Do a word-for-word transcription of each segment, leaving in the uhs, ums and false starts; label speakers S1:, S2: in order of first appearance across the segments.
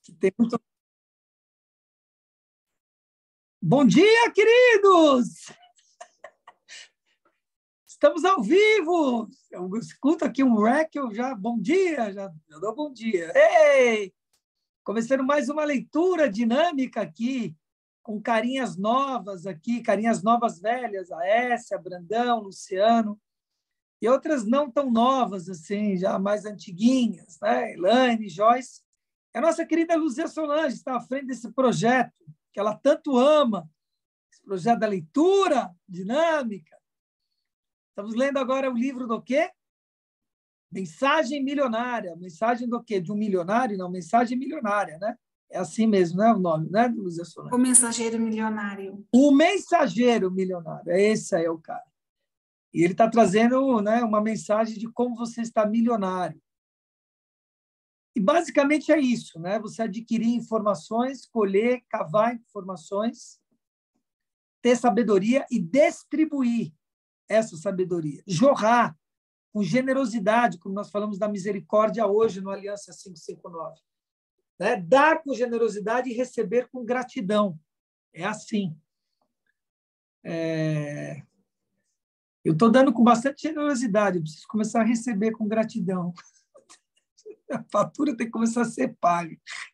S1: que tem muito... Bom dia, queridos! Estamos ao vivo! Eu escuto aqui um rec, eu já... Bom dia! Já, já dou bom dia. Ei! Começando mais uma leitura dinâmica aqui, com carinhas novas aqui, carinhas novas velhas, a Essia, Brandão, Luciano, e outras não tão novas, assim, já mais antiguinhas, né? Elaine, Joyce. A nossa querida Luzia Solange está à frente desse projeto que ela tanto ama, esse projeto da leitura dinâmica. Estamos lendo agora o livro do quê? Mensagem Milionária. Mensagem do quê? De um milionário? Não, Mensagem Milionária, né? É assim mesmo, né? O nome, né, Luzia Solange?
S2: O Mensageiro Milionário.
S1: O Mensageiro Milionário. Esse aí é o cara. E ele está trazendo, né, uma mensagem de como você está milionário. E, basicamente, é isso, né? Você adquirir informações, colher, cavar informações, ter sabedoria e distribuir essa sabedoria. Jorrar com generosidade, como nós falamos da misericórdia hoje no Aliança quinhentos e cinquenta e nove. Né? Dar com generosidade e receber com gratidão. É assim. É... Eu estou dando com bastante generosidade, eu preciso começar a receber com gratidão. A fatura tem que começar a ser paga.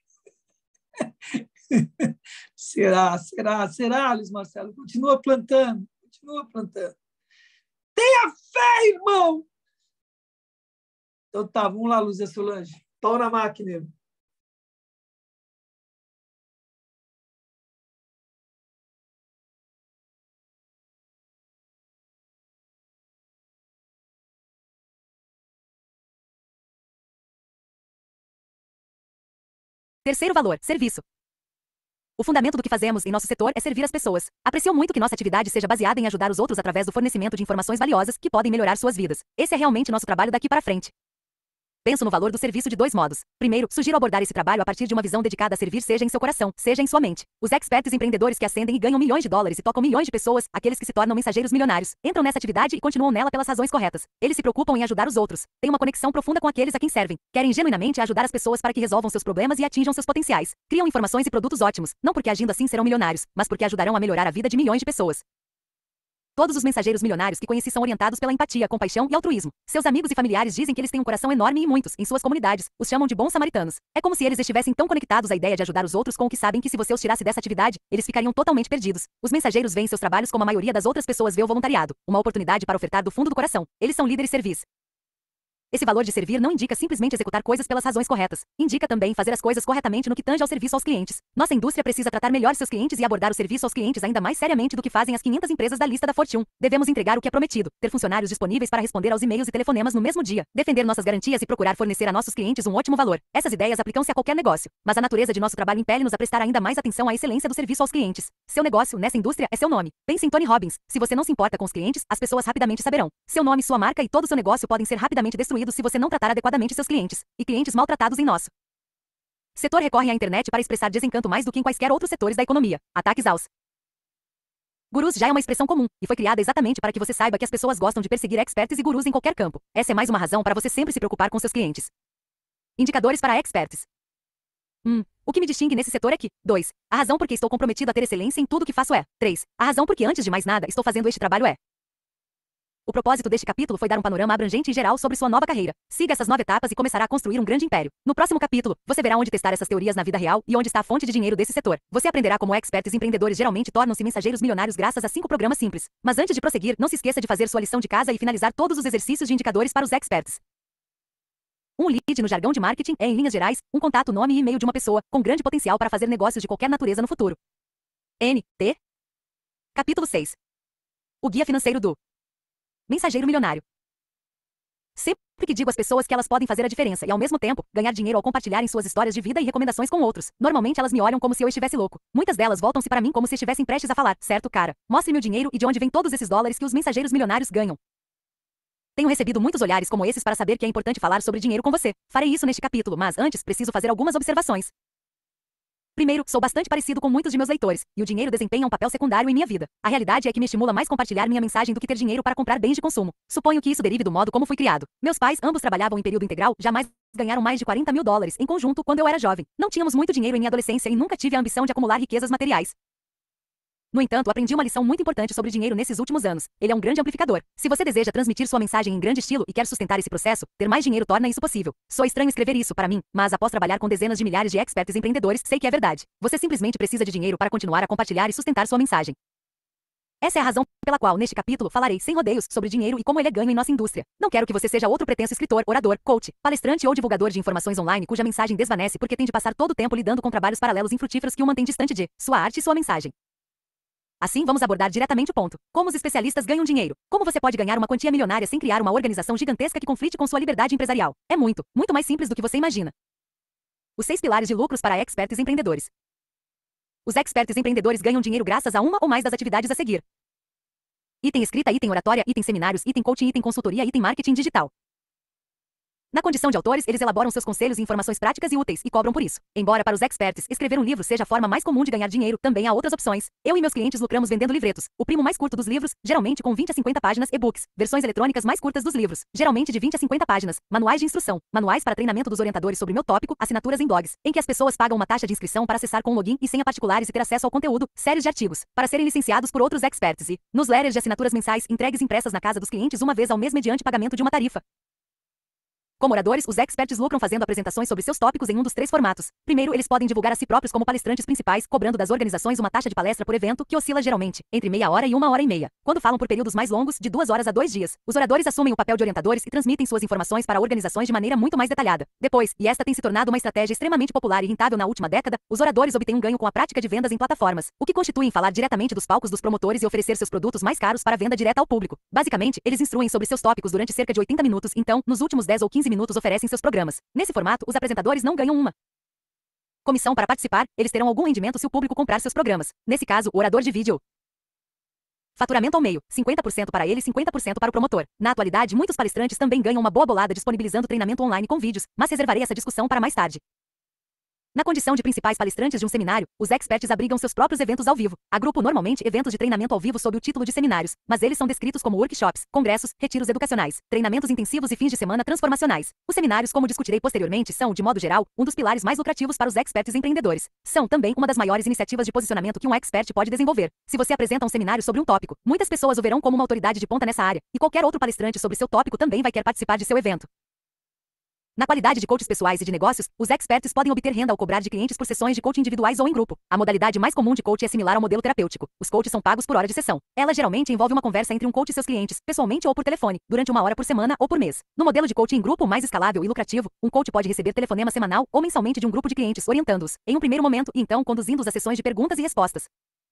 S1: Será, será, será, Luiz Marcelo? Continua plantando, continua plantando. Tenha fé, irmão! Então tá, vamos lá, Luzia Solange. Pau na máquina.
S3: Terceiro valor, serviço. O fundamento do que fazemos em nosso setor é servir as pessoas. Aprecio muito que nossa atividade seja baseada em ajudar os outros através do fornecimento de informações valiosas que podem melhorar suas vidas. Esse é realmente nosso trabalho daqui para frente. Penso no valor do serviço de dois modos. Primeiro, sugiro abordar esse trabalho a partir de uma visão dedicada a servir seja em seu coração, seja em sua mente. Os experts empreendedores que ascendem e ganham milhões de dólares e tocam milhões de pessoas, aqueles que se tornam mensageiros milionários, entram nessa atividade e continuam nela pelas razões corretas. Eles se preocupam em ajudar os outros, têm uma conexão profunda com aqueles a quem servem, querem genuinamente ajudar as pessoas para que resolvam seus problemas e atinjam seus potenciais. Criam informações e produtos ótimos, não porque agindo assim serão milionários, mas porque ajudarão a melhorar a vida de milhões de pessoas. Todos os mensageiros milionários que conheci são orientados pela empatia, compaixão e altruísmo. Seus amigos e familiares dizem que eles têm um coração enorme e muitos, em suas comunidades, os chamam de bons samaritanos. É como se eles estivessem tão conectados à ideia de ajudar os outros com o que sabem que se você os tirasse dessa atividade, eles ficariam totalmente perdidos. Os mensageiros veem seus trabalhos como a maioria das outras pessoas vê o voluntariado, uma oportunidade para ofertar do fundo do coração. Eles são líderes servis. Esse valor de servir não indica simplesmente executar coisas pelas razões corretas. Indica também fazer as coisas corretamente no que tange ao serviço aos clientes. Nossa indústria precisa tratar melhor seus clientes e abordar o serviço aos clientes ainda mais seriamente do que fazem as quinhentas empresas da lista da Fortune. Devemos entregar o que é prometido, ter funcionários disponíveis para responder aos e-mails e telefonemas no mesmo dia, defender nossas garantias e procurar fornecer a nossos clientes um ótimo valor. Essas ideias aplicam-se a qualquer negócio, mas a natureza de nosso trabalho impele-nos a prestar ainda mais atenção à excelência do serviço aos clientes. Seu negócio nessa indústria é seu nome. Pense em Tony Robbins. Se você não se importa com os clientes, as pessoas rapidamente saberão. Seu nome, sua marca e todo o seu negócio podem ser rapidamente destruídos se você não tratar adequadamente seus clientes, e clientes maltratados em nosso setor recorrem à internet para expressar desencanto mais do que em quaisquer outros setores da economia. Ataques aos gurus já é uma expressão comum, e foi criada exatamente para que você saiba que as pessoas gostam de perseguir experts e gurus em qualquer campo. Essa é mais uma razão para você sempre se preocupar com seus clientes. Indicadores para experts. um. O que me distingue nesse setor é que, dois. A razão por que estou comprometido a ter excelência em tudo que faço é, três. A razão por que antes de mais nada estou fazendo este trabalho é. O propósito deste capítulo foi dar um panorama abrangente e geral sobre sua nova carreira. Siga essas nove etapas e começará a construir um grande império. No próximo capítulo, você verá onde testar essas teorias na vida real e onde está a fonte de dinheiro desse setor. Você aprenderá como experts empreendedores geralmente tornam-se mensageiros milionários graças a cinco programas simples. Mas antes de prosseguir, não se esqueça de fazer sua lição de casa e finalizar todos os exercícios de indicadores para os experts. Um lead no jargão de marketing é, em linhas gerais, um contato, nome e e-mail de uma pessoa com grande potencial para fazer negócios de qualquer natureza no futuro. N. T. Capítulo seis. O guia financeiro do mensageiro milionário. Sempre que digo às pessoas que elas podem fazer a diferença e, ao mesmo tempo, ganhar dinheiro ao compartilharem suas histórias de vida e recomendações com outros. Normalmente elas me olham como se eu estivesse louco. Muitas delas voltam-se para mim como se estivessem prestes a falar: certo, cara, mostre-me o dinheiro e de onde vem todos esses dólares que os mensageiros milionários ganham. Tenho recebido muitos olhares como esses para saber que é importante falar sobre dinheiro com você. Farei isso neste capítulo, mas antes preciso fazer algumas observações. Primeiro, sou bastante parecido com muitos de meus leitores, e o dinheiro desempenha um papel secundário em minha vida. A realidade é que me estimula mais compartilhar minha mensagem do que ter dinheiro para comprar bens de consumo. Suponho que isso derive do modo como fui criado. Meus pais, ambos trabalhavam em período integral, jamais ganharam mais de quarenta mil dólares em conjunto quando eu era jovem. Não tínhamos muito dinheiro em minha adolescência e nunca tive a ambição de acumular riquezas materiais. No entanto, aprendi uma lição muito importante sobre dinheiro nesses últimos anos. Ele é um grande amplificador. Se você deseja transmitir sua mensagem em grande estilo e quer sustentar esse processo, ter mais dinheiro torna isso possível. Sou estranho escrever isso para mim, mas após trabalhar com dezenas de milhares de experts empreendedores, sei que é verdade. Você simplesmente precisa de dinheiro para continuar a compartilhar e sustentar sua mensagem. Essa é a razão pela qual, neste capítulo, falarei sem rodeios sobre dinheiro e como ele é ganho em nossa indústria. Não quero que você seja outro pretenso escritor, orador, coach, palestrante ou divulgador de informações online cuja mensagem desvanece porque tem de passar todo o tempo lidando com trabalhos paralelos infrutíferos que o mantêm distante de sua arte e sua mensagem. Assim, vamos abordar diretamente o ponto. Como os especialistas ganham dinheiro? Como você pode ganhar uma quantia milionária sem criar uma organização gigantesca que conflite com sua liberdade empresarial? É muito, muito mais simples do que você imagina. Os seis pilares de lucros para experts empreendedores. Os experts empreendedores ganham dinheiro graças a uma ou mais das atividades a seguir. Item escrita, item oratória, item seminários, item coaching, item consultoria, item marketing digital. Na condição de autores, eles elaboram seus conselhos e informações práticas e úteis, e cobram por isso. Embora para os experts, escrever um livro seja a forma mais comum de ganhar dinheiro, também há outras opções. Eu e meus clientes lucramos vendendo livretos, o primo mais curto dos livros, geralmente com vinte a cinquenta páginas, e-books, versões eletrônicas mais curtas dos livros, geralmente de vinte a cinquenta páginas, manuais de instrução, manuais para treinamento dos orientadores sobre meu tópico, assinaturas em blogs, em que as pessoas pagam uma taxa de inscrição para acessar com login e senha particulares e ter acesso ao conteúdo, séries de artigos, para serem licenciados por outros experts e newsletters de assinaturas mensais entregues impressas na casa dos clientes uma vez ao mês mediante pagamento de uma tarifa. Como oradores, os experts lucram fazendo apresentações sobre seus tópicos em um dos três formatos. Primeiro, eles podem divulgar a si próprios como palestrantes principais, cobrando das organizações uma taxa de palestra por evento, que oscila geralmente entre meia hora e uma hora e meia. Quando falam por períodos mais longos, de duas horas a dois dias, os oradores assumem o papel de orientadores e transmitem suas informações para organizações de maneira muito mais detalhada. Depois, e esta tem se tornado uma estratégia extremamente popular e rentável na última década, os oradores obtêm um ganho com a prática de vendas em plataformas, o que constitui em falar diretamente dos palcos dos promotores e oferecer seus produtos mais caros para venda direta ao público. Basicamente, eles instruem sobre seus tópicos durante cerca de oitenta minutos, então, nos últimos dez ou quinze minutos oferecem seus programas. Nesse formato, os apresentadores não ganham uma comissão para participar, eles terão algum rendimento se o público comprar seus programas. Nesse caso, o orador divide o faturamento ao meio, cinquenta por cento para ele e cinquenta por cento para o promotor. Na atualidade, muitos palestrantes também ganham uma boa bolada disponibilizando treinamento online com vídeos, mas reservarei essa discussão para mais tarde. Na condição de principais palestrantes de um seminário, os experts abrigam seus próprios eventos ao vivo. Agrupo normalmente eventos de treinamento ao vivo sob o título de seminários, mas eles são descritos como workshops, congressos, retiros educacionais, treinamentos intensivos e fins de semana transformacionais. Os seminários, como discutirei posteriormente, são, de modo geral, um dos pilares mais lucrativos para os experts empreendedores. São também uma das maiores iniciativas de posicionamento que um expert pode desenvolver. Se você apresenta um seminário sobre um tópico, muitas pessoas o verão como uma autoridade de ponta nessa área, e qualquer outro palestrante sobre seu tópico também vai querer participar de seu evento. Na qualidade de coaches pessoais e de negócios, os experts podem obter renda ao cobrar de clientes por sessões de coaching individuais ou em grupo. A modalidade mais comum de coaching é similar ao modelo terapêutico. Os coaches são pagos por hora de sessão. Ela geralmente envolve uma conversa entre um coach e seus clientes, pessoalmente ou por telefone, durante uma hora por semana ou por mês. No modelo de coaching em grupo mais escalável e lucrativo, um coach pode receber telefonema semanal ou mensalmente de um grupo de clientes, orientando-os, em um primeiro momento, e então conduzindo-os a sessões de perguntas e respostas.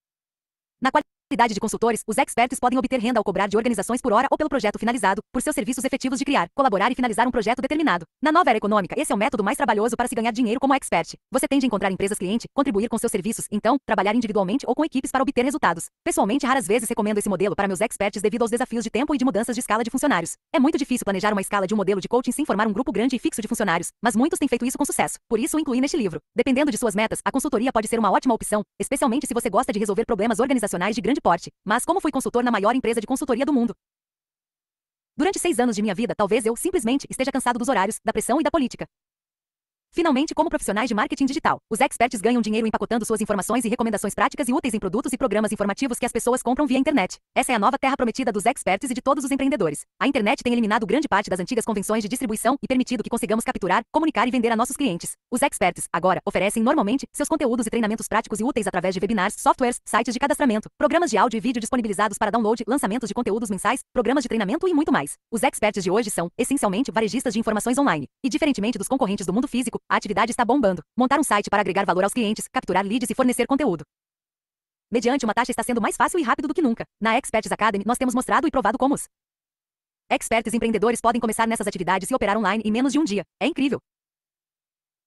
S3: Na qualidade de consultores, os experts podem obter renda ao cobrar de organizações por hora ou pelo projeto finalizado, por seus serviços efetivos de criar, colaborar e finalizar um projeto determinado. Na nova era econômica, esse é o método mais trabalhoso para se ganhar dinheiro como expert. Você tem de encontrar empresas cliente, contribuir com seus serviços, então, trabalhar individualmente ou com equipes para obter resultados. Pessoalmente, raras vezes recomendo esse modelo para meus experts devido aos desafios de tempo e de mudanças de escala de funcionários. É muito difícil planejar uma escala de um modelo de coaching sem formar um grupo grande e fixo de funcionários, mas muitos têm feito isso com sucesso. Por isso o incluí neste livro. Dependendo de suas metas, a consultoria pode ser uma ótima opção, especialmente se você gosta de resolver problemas organizacionais de grande porte. Mas como fui consultor na maior empresa de consultoria do mundo durante seis anos de minha vida, talvez eu simplesmente esteja cansado dos horários, da pressão e da política. Finalmente, como profissionais de marketing digital, os experts ganham dinheiro empacotando suas informações e recomendações práticas e úteis em produtos e programas informativos que as pessoas compram via internet. Essa é a nova terra prometida dos experts e de todos os empreendedores. A internet tem eliminado grande parte das antigas convenções de distribuição e permitido que consigamos capturar, comunicar e vender a nossos clientes. Os experts, agora, oferecem normalmente seus conteúdos e treinamentos práticos e úteis através de webinars, softwares, sites de cadastramento, programas de áudio e vídeo disponibilizados para download, lançamentos de conteúdos mensais, programas de treinamento e muito mais. Os experts de hoje são, essencialmente, varejistas de informações online. E diferentemente dos concorrentes do mundo físico, a atividade está bombando. Montar um site para agregar valor aos clientes, capturar leads e fornecer conteúdo mediante uma taxa está sendo mais fácil e rápido do que nunca. Na Experts Academy, nós temos mostrado e provado como os experts empreendedores podem começar nessas atividades e operar online em menos de um dia. É incrível!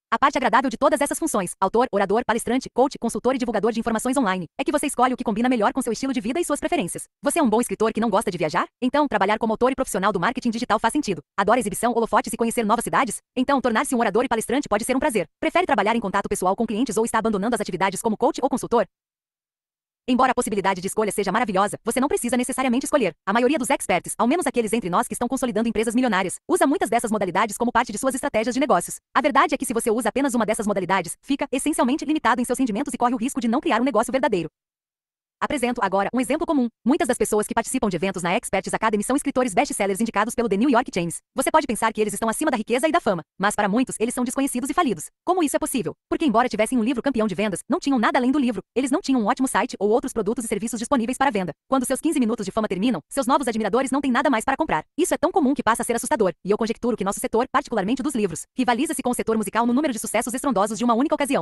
S3: A parte agradável de todas essas funções, autor, orador, palestrante, coach, consultor e divulgador de informações online, é que você escolhe o que combina melhor com seu estilo de vida e suas preferências. Você é um bom escritor que não gosta de viajar? Então, trabalhar como autor e profissional do marketing digital faz sentido. Adora exibição, holofotes e conhecer novas cidades? Então, tornar-se um orador e palestrante pode ser um prazer. Prefere trabalhar em contato pessoal com clientes ou está abandonando as atividades como coach ou consultor? Embora a possibilidade de escolha seja maravilhosa, você não precisa necessariamente escolher. A maioria dos experts, ao menos aqueles entre nós que estão consolidando empresas milionárias, usa muitas dessas modalidades como parte de suas estratégias de negócios. A verdade é que se você usa apenas uma dessas modalidades, fica essencialmente limitado em seus rendimentos e corre o risco de não criar um negócio verdadeiro. Apresento agora um exemplo comum. Muitas das pessoas que participam de eventos na Experts Academy são escritores best-sellers indicados pelo The New York Times. Você pode pensar que eles estão acima da riqueza e da fama, mas para muitos eles são desconhecidos e falidos. Como isso é possível? Porque embora tivessem um livro campeão de vendas, não tinham nada além do livro. Eles não tinham um ótimo site ou outros produtos e serviços disponíveis para venda. Quando seus quinze minutos de fama terminam, seus novos admiradores não têm nada mais para comprar. Isso é tão comum que passa a ser assustador, e eu conjecturo que nosso setor, particularmente dos livros, rivaliza-se com o setor musical no número de sucessos estrondosos de uma única ocasião.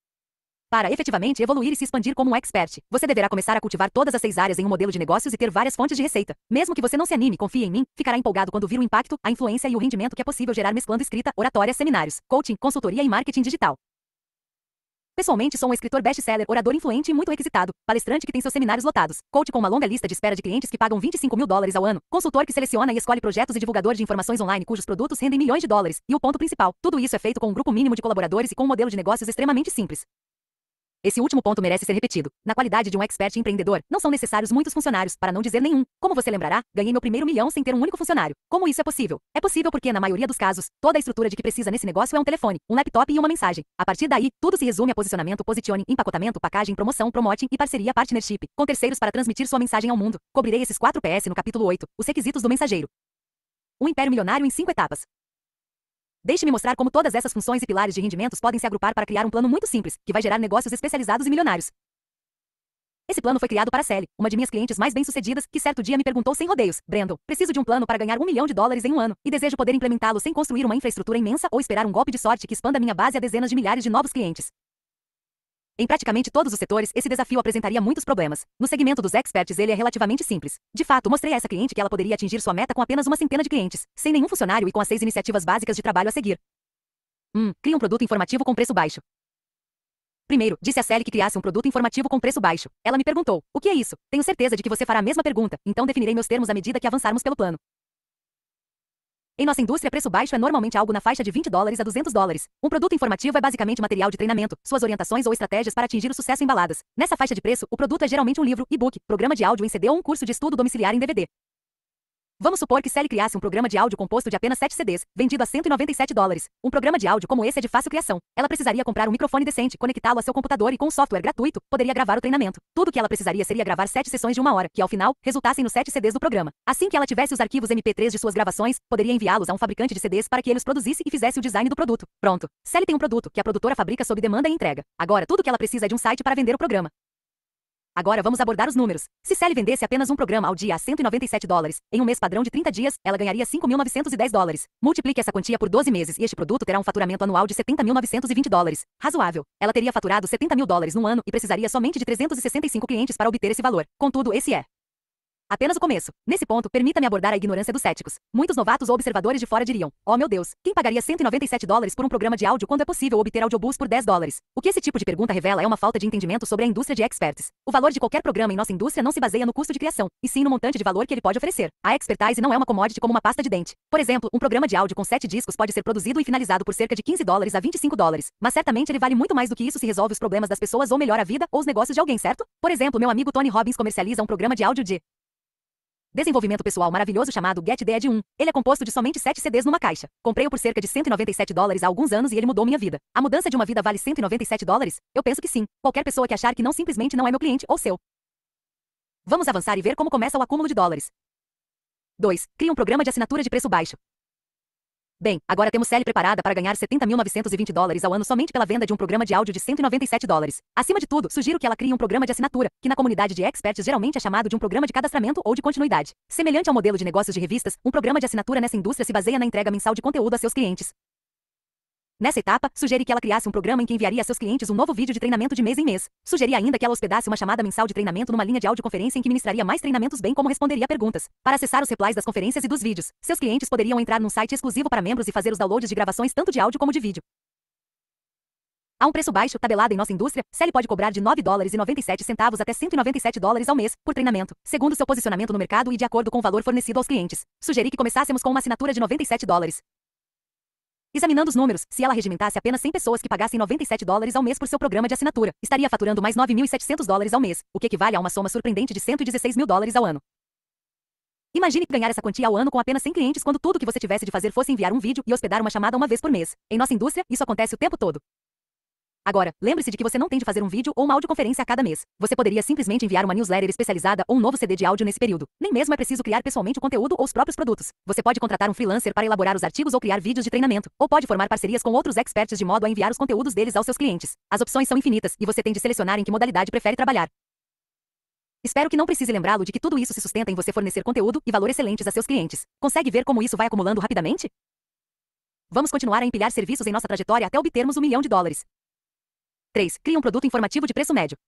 S3: Para efetivamente evoluir e se expandir como um expert, você deverá começar a cultivar todas as seis áreas em um modelo de negócios e ter várias fontes de receita. Mesmo que você não se anime, confie em mim, ficará empolgado quando vir o impacto, a influência e o rendimento que é possível gerar mesclando escrita, oratória, seminários, coaching, consultoria e marketing digital. Pessoalmente, sou um escritor best-seller, orador influente e muito requisitado, palestrante que tem seus seminários lotados, coach com uma longa lista de espera de clientes que pagam vinte e cinco mil dólares ao ano, consultor que seleciona e escolhe projetos e divulgador de informações online cujos produtos rendem milhões de dólares. E o ponto principal, tudo isso é feito com um grupo mínimo de colaboradores e com um modelo de negócios extremamente simples. Esse último ponto merece ser repetido. Na qualidade de um expert empreendedor, não são necessários muitos funcionários, para não dizer nenhum. Como você lembrará, ganhei meu primeiro milhão sem ter um único funcionário. Como isso é possível? É possível porque, na maioria dos casos, toda a estrutura de que precisa nesse negócio é um telefone, um laptop e uma mensagem. A partir daí, tudo se resume a posicionamento, posicione, empacotamento, packaging, promoção, promoting e parceria, partnership, com terceiros para transmitir sua mensagem ao mundo. Cobrirei esses quatro P S no capítulo oito, os requisitos do mensageiro. Um império milionário em cinco etapas. Deixe-me mostrar como todas essas funções e pilares de rendimentos podem se agrupar para criar um plano muito simples, que vai gerar negócios especializados e milionários. Esse plano foi criado para Sally, uma de minhas clientes mais bem-sucedidas, que certo dia me perguntou sem rodeios: Brandon, preciso de um plano para ganhar um milhão de dólares em um ano, e desejo poder implementá-lo sem construir uma infraestrutura imensa ou esperar um golpe de sorte que expanda minha base a dezenas de milhares de novos clientes. Em praticamente todos os setores, esse desafio apresentaria muitos problemas. No segmento dos experts, ele é relativamente simples. De fato, mostrei a essa cliente que ela poderia atingir sua meta com apenas uma centena de clientes, sem nenhum funcionário e com as seis iniciativas básicas de trabalho a seguir. um. Crie um produto informativo com preço baixo. Primeiro, disse a Sally que criasse um produto informativo com preço baixo. Ela me perguntou: o que é isso? Tenho certeza de que você fará a mesma pergunta, então definirei meus termos à medida que avançarmos pelo plano. Em nossa indústria, preço baixo é normalmente algo na faixa de vinte dólares a duzentos dólares. Um produto informativo é basicamente material de treinamento, suas orientações ou estratégias para atingir o sucesso em baladas. Nessa faixa de preço, o produto é geralmente um livro, e-book, programa de áudio em C D ou um curso de estudo domiciliar em D V D. Vamos supor que Sally criasse um programa de áudio composto de apenas sete C Ds, vendido a cento e noventa e sete dólares. Um programa de áudio como esse é de fácil criação. Ela precisaria comprar um microfone decente, conectá-lo a seu computador e com um software gratuito, poderia gravar o treinamento. Tudo que ela precisaria seria gravar sete sessões de uma hora, que ao final, resultassem nos sete C Ds do programa. Assim que ela tivesse os arquivos M P três de suas gravações, poderia enviá-los a um fabricante de C Ds para que ele os produzisse e fizesse o design do produto. Pronto. Sally tem um produto que a produtora fabrica sob demanda e entrega. Agora, tudo que ela precisa é de um site para vender o programa. Agora vamos abordar os números. Se Sally vendesse apenas um programa ao dia a cento e noventa e sete dólares, em um mês padrão de trinta dias, ela ganharia cinco mil novecentos e dez dólares. Multiplique essa quantia por doze meses e este produto terá um faturamento anual de setenta mil novecentos e vinte dólares. Razoável. Ela teria faturado setenta mil dólares num ano e precisaria somente de trezentos e sessenta e cinco clientes para obter esse valor. Contudo, esse é apenas o começo. Nesse ponto, permita-me abordar a ignorância dos céticos. Muitos novatos ou observadores de fora diriam: oh meu Deus, quem pagaria cento e noventa e sete dólares por um programa de áudio quando é possível obter audiobooks por dez dólares? O que esse tipo de pergunta revela é uma falta de entendimento sobre a indústria de experts. O valor de qualquer programa em nossa indústria não se baseia no custo de criação, e sim no montante de valor que ele pode oferecer. A expertise não é uma commodity como uma pasta de dente. Por exemplo, um programa de áudio com sete discos pode ser produzido e finalizado por cerca de quinze dólares a vinte e cinco dólares, mas certamente ele vale muito mais do que isso se resolve os problemas das pessoas ou melhora a vida ou os negócios de alguém, certo? Por exemplo, meu amigo Tony Robbins comercializa um programa de áudio de desenvolvimento pessoal maravilhoso chamado Get The Edge um. Ele é composto de somente sete C Ds numa caixa. Comprei-o por cerca de cento e noventa e sete dólares há alguns anos e ele mudou minha vida. A mudança de uma vida vale cento e noventa e sete dólares? Eu penso que sim. Qualquer pessoa que achar que não simplesmente não é meu cliente ou seu. Vamos avançar e ver como começa o acúmulo de dólares. dois. Crie um programa de assinatura de preço baixo. Bem, agora temos Sally preparada para ganhar setenta mil novecentos e vinte dólares ao ano somente pela venda de um programa de áudio de cento e noventa e sete dólares. Acima de tudo, sugiro que ela crie um programa de assinatura, que na comunidade de experts geralmente é chamado de um programa de cadastramento ou de continuidade. Semelhante ao modelo de negócios de revistas, um programa de assinatura nessa indústria se baseia na entrega mensal de conteúdo a seus clientes. Nessa etapa, sugeri que ela criasse um programa em que enviaria a seus clientes um novo vídeo de treinamento de mês em mês. Sugeri ainda que ela hospedasse uma chamada mensal de treinamento numa linha de audioconferência em que ministraria mais treinamentos bem como responderia a perguntas. Para acessar os replies das conferências e dos vídeos, seus clientes poderiam entrar num site exclusivo para membros e fazer os downloads de gravações tanto de áudio como de vídeo. A um preço baixo, tabelado em nossa indústria, Sally pode cobrar de nove dólares e noventa e sete centavos até cento e noventa e sete dólares ao mês, por treinamento, segundo seu posicionamento no mercado e de acordo com o valor fornecido aos clientes. Sugeri que começássemos com uma assinatura de noventa e sete dólares. Examinando os números, se ela regimentasse apenas cem pessoas que pagassem noventa e sete dólares ao mês por seu programa de assinatura, estaria faturando mais nove mil e setecentos dólares ao mês, o que equivale a uma soma surpreendente de cento e dezesseis mil dólares ao ano. Imagine ganhar essa quantia ao ano com apenas cem clientes quando tudo que você tivesse de fazer fosse enviar um vídeo e hospedar uma chamada uma vez por mês. Em nossa indústria, isso acontece o tempo todo. Agora, lembre-se de que você não tem de fazer um vídeo ou uma audioconferência a cada mês. Você poderia simplesmente enviar uma newsletter especializada ou um novo C D de áudio nesse período. Nem mesmo é preciso criar pessoalmente o conteúdo ou os próprios produtos. Você pode contratar um freelancer para elaborar os artigos ou criar vídeos de treinamento, ou pode formar parcerias com outros experts de modo a enviar os conteúdos deles aos seus clientes. As opções são infinitas e você tem de selecionar em que modalidade prefere trabalhar. Espero que não precise lembrá-lo de que tudo isso se sustenta em você fornecer conteúdo e valor excelentes a seus clientes. Consegue ver como isso vai acumulando rapidamente? Vamos continuar a empilhar serviços em nossa trajetória até obtermos um milhão de dólares. três. Crie um produto informativo de preço médio.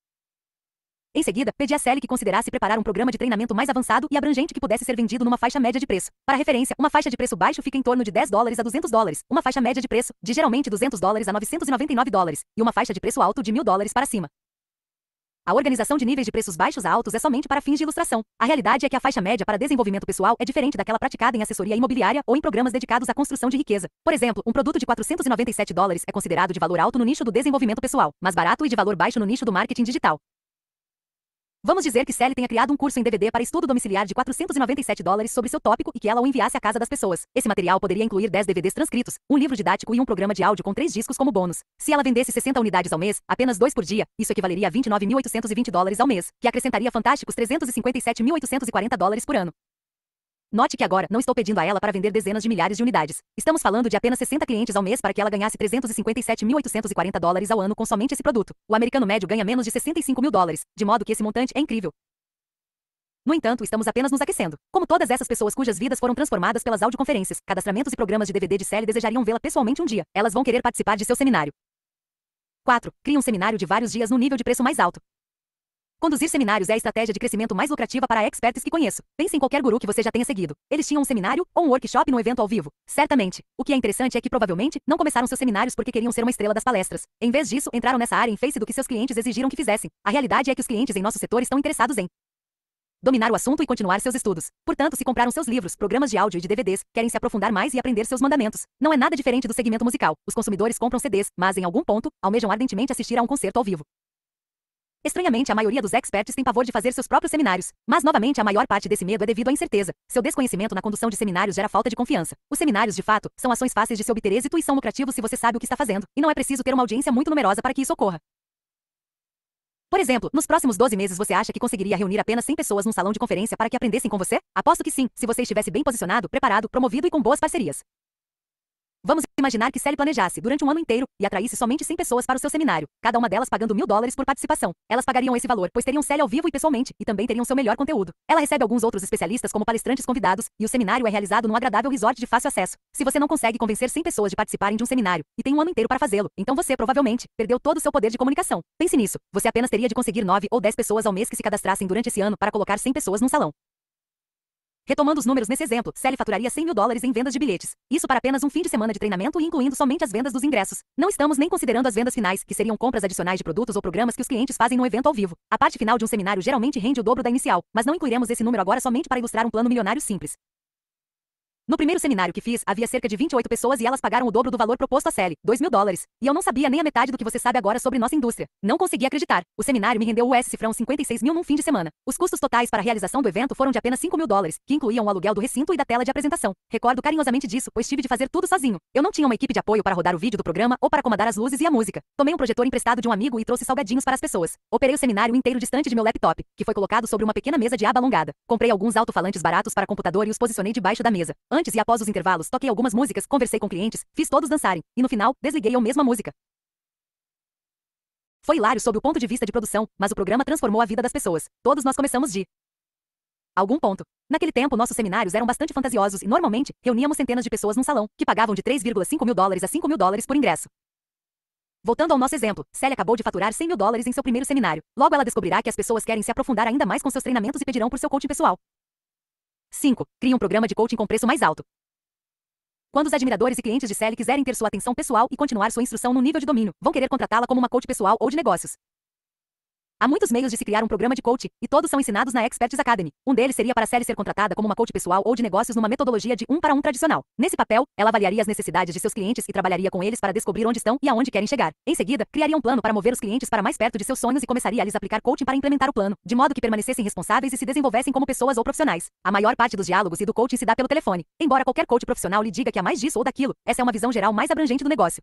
S3: Em seguida, pedi a Sally que considerasse preparar um programa de treinamento mais avançado e abrangente que pudesse ser vendido numa faixa média de preço. Para referência, uma faixa de preço baixo fica em torno de dez dólares a duzentos dólares, uma faixa média de preço, de geralmente duzentos dólares a novecentos e noventa e nove dólares, e uma faixa de preço alto de mil dólares para cima. A organização de níveis de preços baixos a altos é somente para fins de ilustração. A realidade é que a faixa média para desenvolvimento pessoal é diferente daquela praticada em assessoria imobiliária ou em programas dedicados à construção de riqueza. Por exemplo, um produto de quatrocentos e noventa e sete dólares é considerado de valor alto no nicho do desenvolvimento pessoal, mas barato e de valor baixo no nicho do marketing digital. Vamos dizer que Sally tenha criado um curso em D V D para estudo domiciliar de quatrocentos e noventa e sete dólares sobre seu tópico e que ela o enviasse à casa das pessoas. Esse material poderia incluir dez D V Ds transcritos, um livro didático e um programa de áudio com três discos como bônus. Se ela vendesse sessenta unidades ao mês, apenas dois por dia, isso equivaleria a vinte e nove mil oitocentos e vinte dólares ao mês, que acrescentaria fantásticos trezentos e cinquenta e sete mil oitocentos e quarenta dólares por ano. Note que agora não estou pedindo a ela para vender dezenas de milhares de unidades. Estamos falando de apenas sessenta clientes ao mês para que ela ganhasse trezentos e cinquenta e sete mil oitocentos e quarenta dólares ao ano com somente esse produto. O americano médio ganha menos de sessenta e cinco mil dólares, de modo que esse montante é incrível. No entanto, estamos apenas nos aquecendo. Como todas essas pessoas cujas vidas foram transformadas pelas audioconferências, cadastramentos e programas de D V D de Sally desejariam vê-la pessoalmente um dia, elas vão querer participar de seu seminário. quatro. Crie um seminário de vários dias no nível de preço mais alto. Conduzir seminários é a estratégia de crescimento mais lucrativa para experts que conheço. Pense em qualquer guru que você já tenha seguido. Eles tinham um seminário ou um workshop no evento ao vivo. Certamente. O que é interessante é que provavelmente não começaram seus seminários porque queriam ser uma estrela das palestras. Em vez disso, entraram nessa área em face do que seus clientes exigiram que fizessem. A realidade é que os clientes em nosso setor estão interessados em dominar o assunto e continuar seus estudos. Portanto, se compraram seus livros, programas de áudio e de D V Ds, querem se aprofundar mais e aprender seus mandamentos. Não é nada diferente do segmento musical. Os consumidores compram C Ds, mas em algum ponto, almejam ardentemente assistir a um concerto ao vivo. Estranhamente, a maioria dos experts tem pavor de fazer seus próprios seminários. Mas, novamente, a maior parte desse medo é devido à incerteza. Seu desconhecimento na condução de seminários gera falta de confiança. Os seminários, de fato, são ações fáceis de se obter êxito e são lucrativos se você sabe o que está fazendo. E não é preciso ter uma audiência muito numerosa para que isso ocorra. Por exemplo, nos próximos doze meses você acha que conseguiria reunir apenas cem pessoas num salão de conferência para que aprendessem com você? Aposto que sim, se você estivesse bem posicionado, preparado, promovido e com boas parcerias. Vamos imaginar que Sally planejasse, durante um ano inteiro, e atraísse somente cem pessoas para o seu seminário, cada uma delas pagando mil dólares por participação. Elas pagariam esse valor, pois teriam Sally ao vivo e pessoalmente, e também teriam seu melhor conteúdo. Ela recebe alguns outros especialistas como palestrantes convidados, e o seminário é realizado num agradável resort de fácil acesso. Se você não consegue convencer cem pessoas de participarem de um seminário, e tem um ano inteiro para fazê-lo, então você, provavelmente, perdeu todo o seu poder de comunicação. Pense nisso, você apenas teria de conseguir nove ou dez pessoas ao mês que se cadastrassem durante esse ano para colocar cem pessoas num salão. Retomando os números nesse exemplo, Sally faturaria cem mil dólares em vendas de bilhetes. Isso para apenas um fim de semana de treinamento e incluindo somente as vendas dos ingressos. Não estamos nem considerando as vendas finais, que seriam compras adicionais de produtos ou programas que os clientes fazem no evento ao vivo. A parte final de um seminário geralmente rende o dobro da inicial, mas não incluiremos esse número agora somente para ilustrar um plano milionário simples. No primeiro seminário que fiz, havia cerca de vinte e oito pessoas e elas pagaram o dobro do valor proposto a Sally, dois mil dólares. E eu não sabia nem a metade do que você sabe agora sobre nossa indústria. Não consegui acreditar. O seminário me rendeu o U S cifrão cinquenta e seis mil num fim de semana. Os custos totais para a realização do evento foram de apenas cinco mil dólares, que incluíam o aluguel do recinto e da tela de apresentação. Recordo carinhosamente disso, pois tive de fazer tudo sozinho. Eu não tinha uma equipe de apoio para rodar o vídeo do programa ou para acomodar as luzes e a música. Tomei um projetor emprestado de um amigo e trouxe salgadinhos para as pessoas. Operei o seminário inteiro distante de meu laptop, que foi colocado sobre uma pequena mesa de aba alongada. Comprei alguns alto-falantes baratos para computador e os posicionei debaixo da mesa. Antes e após os intervalos, toquei algumas músicas, conversei com clientes, fiz todos dançarem, e no final, desliguei eu mesma a música. Foi hilário sob o ponto de vista de produção, mas o programa transformou a vida das pessoas. Todos nós começamos de algum ponto. Naquele tempo, nossos seminários eram bastante fantasiosos e, normalmente, reuníamos centenas de pessoas num salão, que pagavam de três vírgula cinco mil dólares a cinco mil dólares por ingresso. Voltando ao nosso exemplo, Sally acabou de faturar cem mil dólares em seu primeiro seminário. Logo ela descobrirá que as pessoas querem se aprofundar ainda mais com seus treinamentos e pedirão por seu coaching pessoal. cinco. Crie um programa de coaching com preço mais alto. Quando os admiradores e clientes de Sally quiserem ter sua atenção pessoal e continuar sua instrução no nível de domínio, vão querer contratá-la como uma coach pessoal ou de negócios. Há muitos meios de se criar um programa de coaching, e todos são ensinados na Experts Academy. Um deles seria para a Sally ser contratada como uma coach pessoal ou de negócios numa metodologia de um para um tradicional. Nesse papel, ela avaliaria as necessidades de seus clientes e trabalharia com eles para descobrir onde estão e aonde querem chegar. Em seguida, criaria um plano para mover os clientes para mais perto de seus sonhos e começaria a lhes aplicar coaching para implementar o plano, de modo que permanecessem responsáveis e se desenvolvessem como pessoas ou profissionais. A maior parte dos diálogos e do coaching se dá pelo telefone. Embora qualquer coach profissional lhe diga que há mais disso ou daquilo, essa é uma visão geral mais abrangente do negócio.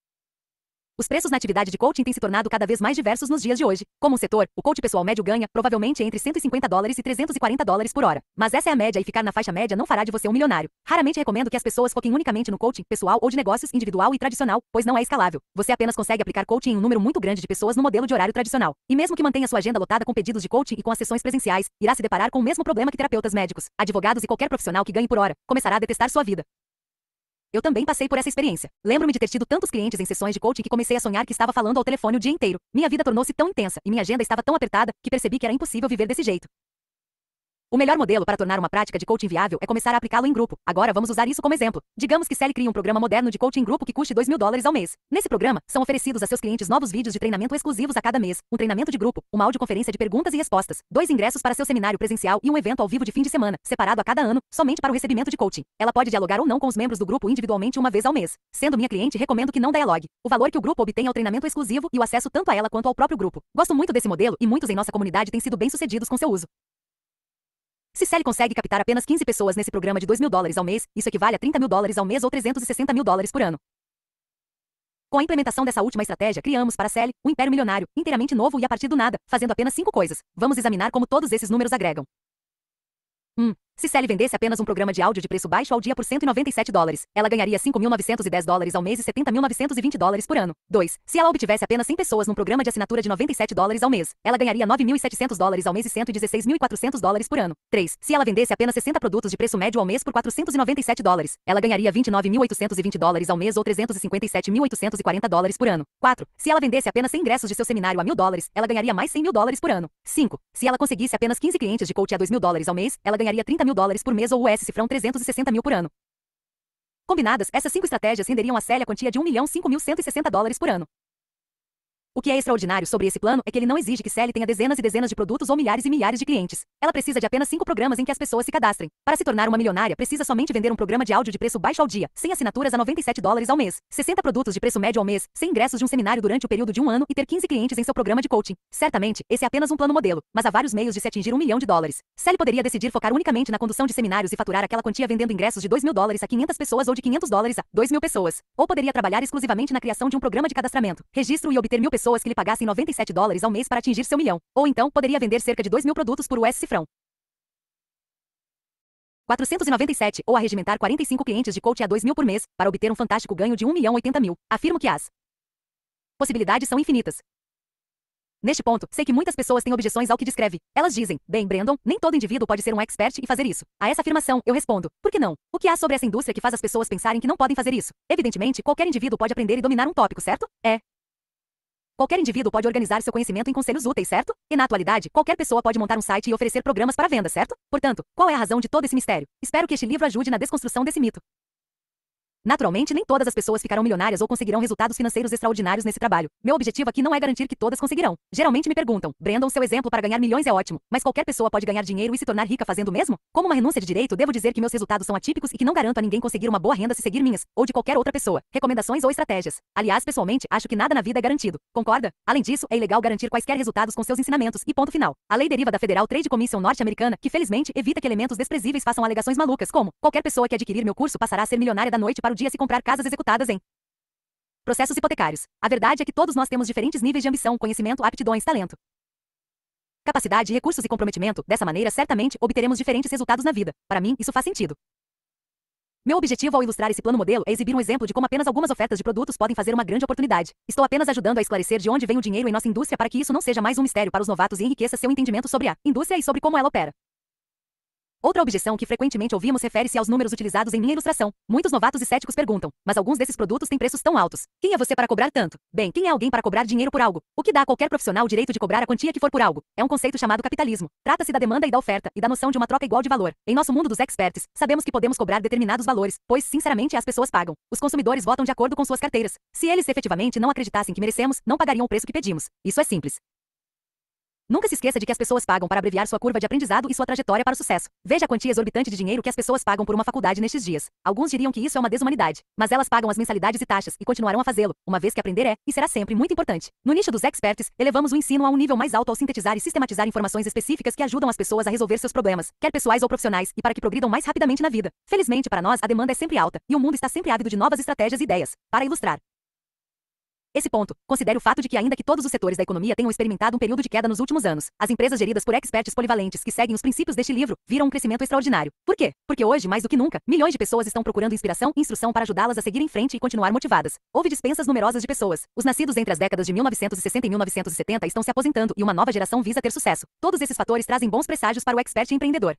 S3: Os preços na atividade de coaching têm se tornado cada vez mais diversos nos dias de hoje. Como um setor, o coach pessoal médio ganha, provavelmente, entre cento e cinquenta dólares e trezentos e quarenta dólares por hora. Mas essa é a média e ficar na faixa média não fará de você um milionário. Raramente recomendo que as pessoas foquem unicamente no coaching pessoal ou de negócios individual e tradicional, pois não é escalável. Você apenas consegue aplicar coaching em um número muito grande de pessoas no modelo de horário tradicional. E mesmo que mantenha sua agenda lotada com pedidos de coaching e com as sessões presenciais, irá se deparar com o mesmo problema que terapeutas médicos, advogados e qualquer profissional que ganhe por hora. Começará a detestar sua vida. Eu também passei por essa experiência. Lembro-me de ter tido tantos clientes em sessões de coaching que comecei a sonhar que estava falando ao telefone o dia inteiro. Minha vida tornou-se tão intensa e minha agenda estava tão apertada que percebi que era impossível viver desse jeito. O melhor modelo para tornar uma prática de coaching viável é começar a aplicá-lo em grupo. Agora vamos usar isso como exemplo. Digamos que Sally cria um programa moderno de coaching em grupo que custe dois mil dólares ao mês. Nesse programa, são oferecidos a seus clientes novos vídeos de treinamento exclusivos a cada mês, um treinamento de grupo, uma audioconferência de perguntas e respostas, dois ingressos para seu seminário presencial e um evento ao vivo de fim de semana, separado a cada ano, somente para o recebimento de coaching. Ela pode dialogar ou não com os membros do grupo individualmente uma vez ao mês. Sendo minha cliente, recomendo que não dialogue. O valor que o grupo obtém é o treinamento exclusivo e o acesso tanto a ela quanto ao próprio grupo. Gosto muito desse modelo e muitos em nossa comunidade têm sido bem-sucedidos com seu uso. Se Sally consegue captar apenas quinze pessoas nesse programa de dois mil dólares ao mês, isso equivale a trinta mil dólares ao mês ou trezentos e sessenta mil dólares por ano. Com a implementação dessa última estratégia, criamos para Sally um império milionário, inteiramente novo e a partir do nada, fazendo apenas cinco coisas. Vamos examinar como todos esses números agregam. um. Se Sally vendesse apenas um programa de áudio de preço baixo ao dia por cento e noventa e sete dólares, ela ganharia cinco mil novecentos e dez dólares ao mês e setenta mil novecentos e vinte dólares por ano. dois. Se ela obtivesse apenas cem pessoas num programa de assinatura de noventa e sete dólares ao mês, ela ganharia nove mil e setecentos dólares ao mês e cento e dezesseis mil e quatrocentos dólares por ano. três. Se ela vendesse apenas sessenta produtos de preço médio ao mês por quatrocentos e noventa e sete dólares, ela ganharia vinte e nove mil oitocentos e vinte dólares ao mês ou trezentos e cinquenta e sete mil oitocentos e quarenta dólares por ano. quatro. Se ela vendesse apenas cem ingressos de seu seminário a mil dólares, ela ganharia mais cem mil dólares por ano. cinco. Se ela conseguisse apenas quinze clientes de coach a dois mil dólares ao mês, ela ganharia trinta mil dólares por mês ou U S cifrão trezentos e sessenta mil por ano. Combinadas, essas cinco estratégias renderiam a Sally a quantia de um milhão cinco mil cento e sessenta dólares por ano. O que é extraordinário sobre esse plano é que ele não exige que Sally tenha dezenas e dezenas de produtos ou milhares e milhares de clientes. Ela precisa de apenas cinco programas em que as pessoas se cadastrem. Para se tornar uma milionária, precisa somente vender um programa de áudio de preço baixo ao dia, sem assinaturas a noventa e sete dólares ao mês, sessenta produtos de preço médio ao mês, sem ingressos de um seminário durante o período de um ano e ter quinze clientes em seu programa de coaching. Certamente, esse é apenas um plano modelo, mas há vários meios de se atingir um milhão de dólares. Sally poderia decidir focar unicamente na condução de seminários e faturar aquela quantia vendendo ingressos de dois mil dólares a quinhentas pessoas ou de quinhentos dólares a dois mil pessoas. Ou poderia trabalhar exclusivamente na criação de um programa de cadastramento, registro e obter mil pessoas que lhe pagassem noventa e sete dólares ao mês para atingir seu milhão. Ou então, poderia vender cerca de dois mil produtos por U S cifrão quatrocentos e noventa e sete ou arregimentar quarenta e cinco clientes de coaching a dois mil por mês para obter um fantástico ganho de um milhão oitenta mil. Afirmo que as possibilidades são infinitas. Neste ponto, sei que muitas pessoas têm objeções ao que descreve. Elas dizem, bem, Brandon, nem todo indivíduo pode ser um expert e fazer isso. A essa afirmação, eu respondo, por que não? O que há sobre essa indústria que faz as pessoas pensarem que não podem fazer isso? Evidentemente, qualquer indivíduo pode aprender e dominar um tópico, certo? É. Qualquer indivíduo pode organizar seu conhecimento em conselhos úteis, certo? E na atualidade, qualquer pessoa pode montar um site e oferecer programas para venda, certo? Portanto, qual é a razão de todo esse mistério? Espero que este livro ajude na desconstrução desse mito. Naturalmente, nem todas as pessoas ficarão milionárias ou conseguirão resultados financeiros extraordinários nesse trabalho. Meu objetivo aqui não é garantir que todas conseguirão. Geralmente me perguntam, Brandon, seu exemplo para ganhar milhões é ótimo, mas qualquer pessoa pode ganhar dinheiro e se tornar rica fazendo o mesmo? Como uma renúncia de direito, devo dizer que meus resultados são atípicos e que não garanto a ninguém conseguir uma boa renda se seguir minhas, ou de qualquer outra pessoa, recomendações ou estratégias. Aliás, pessoalmente, acho que nada na vida é garantido. Concorda? Além disso, é ilegal garantir quaisquer resultados com seus ensinamentos, e ponto final. A lei deriva da Federal Trade Commission norte-americana, que felizmente evita que elementos desprezíveis façam alegações malucas como, qualquer pessoa que adquirir meu curso passará a ser milionária da noite para o dia se comprar casas executadas em processos hipotecários. A verdade é que todos nós temos diferentes níveis de ambição, conhecimento, aptidões, talento, capacidade, recursos e comprometimento. Dessa maneira, certamente, obteremos diferentes resultados na vida. Para mim, isso faz sentido. Meu objetivo ao ilustrar esse plano modelo é exibir um exemplo de como apenas algumas ofertas de produtos podem fazer uma grande oportunidade. Estou apenas ajudando a esclarecer de onde vem o dinheiro em nossa indústria para que isso não seja mais um mistério para os novatos e enriqueça seu entendimento sobre a indústria e sobre como ela opera. Outra objeção que frequentemente ouvimos refere-se aos números utilizados em minha ilustração. Muitos novatos e céticos perguntam, mas alguns desses produtos têm preços tão altos. Quem é você para cobrar tanto? Bem, quem é alguém para cobrar dinheiro por algo? O que dá a qualquer profissional o direito de cobrar a quantia que for por algo? É um conceito chamado capitalismo. Trata-se da demanda e da oferta, e da noção de uma troca igual de valor. Em nosso mundo dos experts, sabemos que podemos cobrar determinados valores, pois, sinceramente, as pessoas pagam. Os consumidores votam de acordo com suas carteiras. Se eles efetivamente não acreditassem que merecemos, não pagariam o preço que pedimos. Isso é simples. Nunca se esqueça de que as pessoas pagam para abreviar sua curva de aprendizado e sua trajetória para o sucesso. Veja a quantia exorbitante de dinheiro que as pessoas pagam por uma faculdade nestes dias. Alguns diriam que isso é uma desumanidade, mas elas pagam as mensalidades e taxas e continuarão a fazê-lo, uma vez que aprender é, e será sempre muito importante. No nicho dos experts, elevamos o ensino a um nível mais alto ao sintetizar e sistematizar informações específicas que ajudam as pessoas a resolver seus problemas, quer pessoais ou profissionais, e para que progridam mais rapidamente na vida. Felizmente para nós, a demanda é sempre alta, e o mundo está sempre ávido de novas estratégias e ideias. Para ilustrar esse ponto, considere o fato de que ainda que todos os setores da economia tenham experimentado um período de queda nos últimos anos, as empresas geridas por experts polivalentes que seguem os princípios deste livro viram um crescimento extraordinário. Por quê? Porque hoje, mais do que nunca, milhões de pessoas estão procurando inspiração e instrução para ajudá-las a seguir em frente e continuar motivadas. Houve dispensas numerosas de pessoas. Os nascidos entre as décadas de mil novecentos e sessenta e mil novecentos e setenta estão se aposentando e uma nova geração visa ter sucesso. Todos esses fatores trazem bons presságios para o expert empreendedor.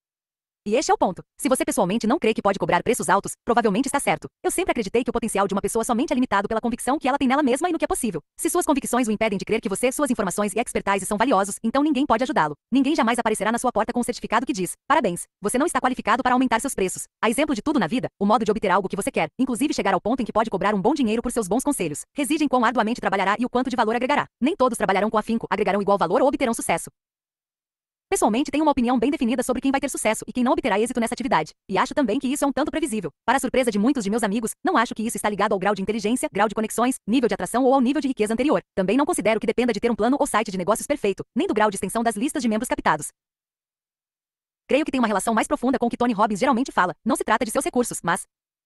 S3: E este é o ponto. Se você pessoalmente não crê que pode cobrar preços altos, provavelmente está certo. Eu sempre acreditei que o potencial de uma pessoa somente é limitado pela convicção que ela tem nela mesma e no que é possível. Se suas convicções o impedem de crer que você, suas informações e expertise são valiosos, então ninguém pode ajudá-lo. Ninguém jamais aparecerá na sua porta com um certificado que diz: parabéns, você não está qualificado para aumentar seus preços. A exemplo de tudo na vida, o modo de obter algo que você quer, inclusive chegar ao ponto em que pode cobrar um bom dinheiro por seus bons conselhos, reside em quão arduamente trabalhará e o quanto de valor agregará. Nem todos trabalharão com afinco, agregarão igual valor ou obterão sucesso. Pessoalmente, tenho uma opinião bem definida sobre quem vai ter sucesso e quem não obterá êxito nessa atividade. E acho também que isso é um tanto previsível. Para a surpresa de muitos de meus amigos, não acho que isso está ligado ao grau de inteligência, grau de conexões, nível de atração ou ao nível de riqueza anterior. Também não considero que dependa de ter um plano ou site de negócios perfeito, nem do grau de extensão das listas de membros captados. Creio que tem uma relação mais profunda com o que Tony Robbins geralmente fala. Não se trata de seus recursos, mas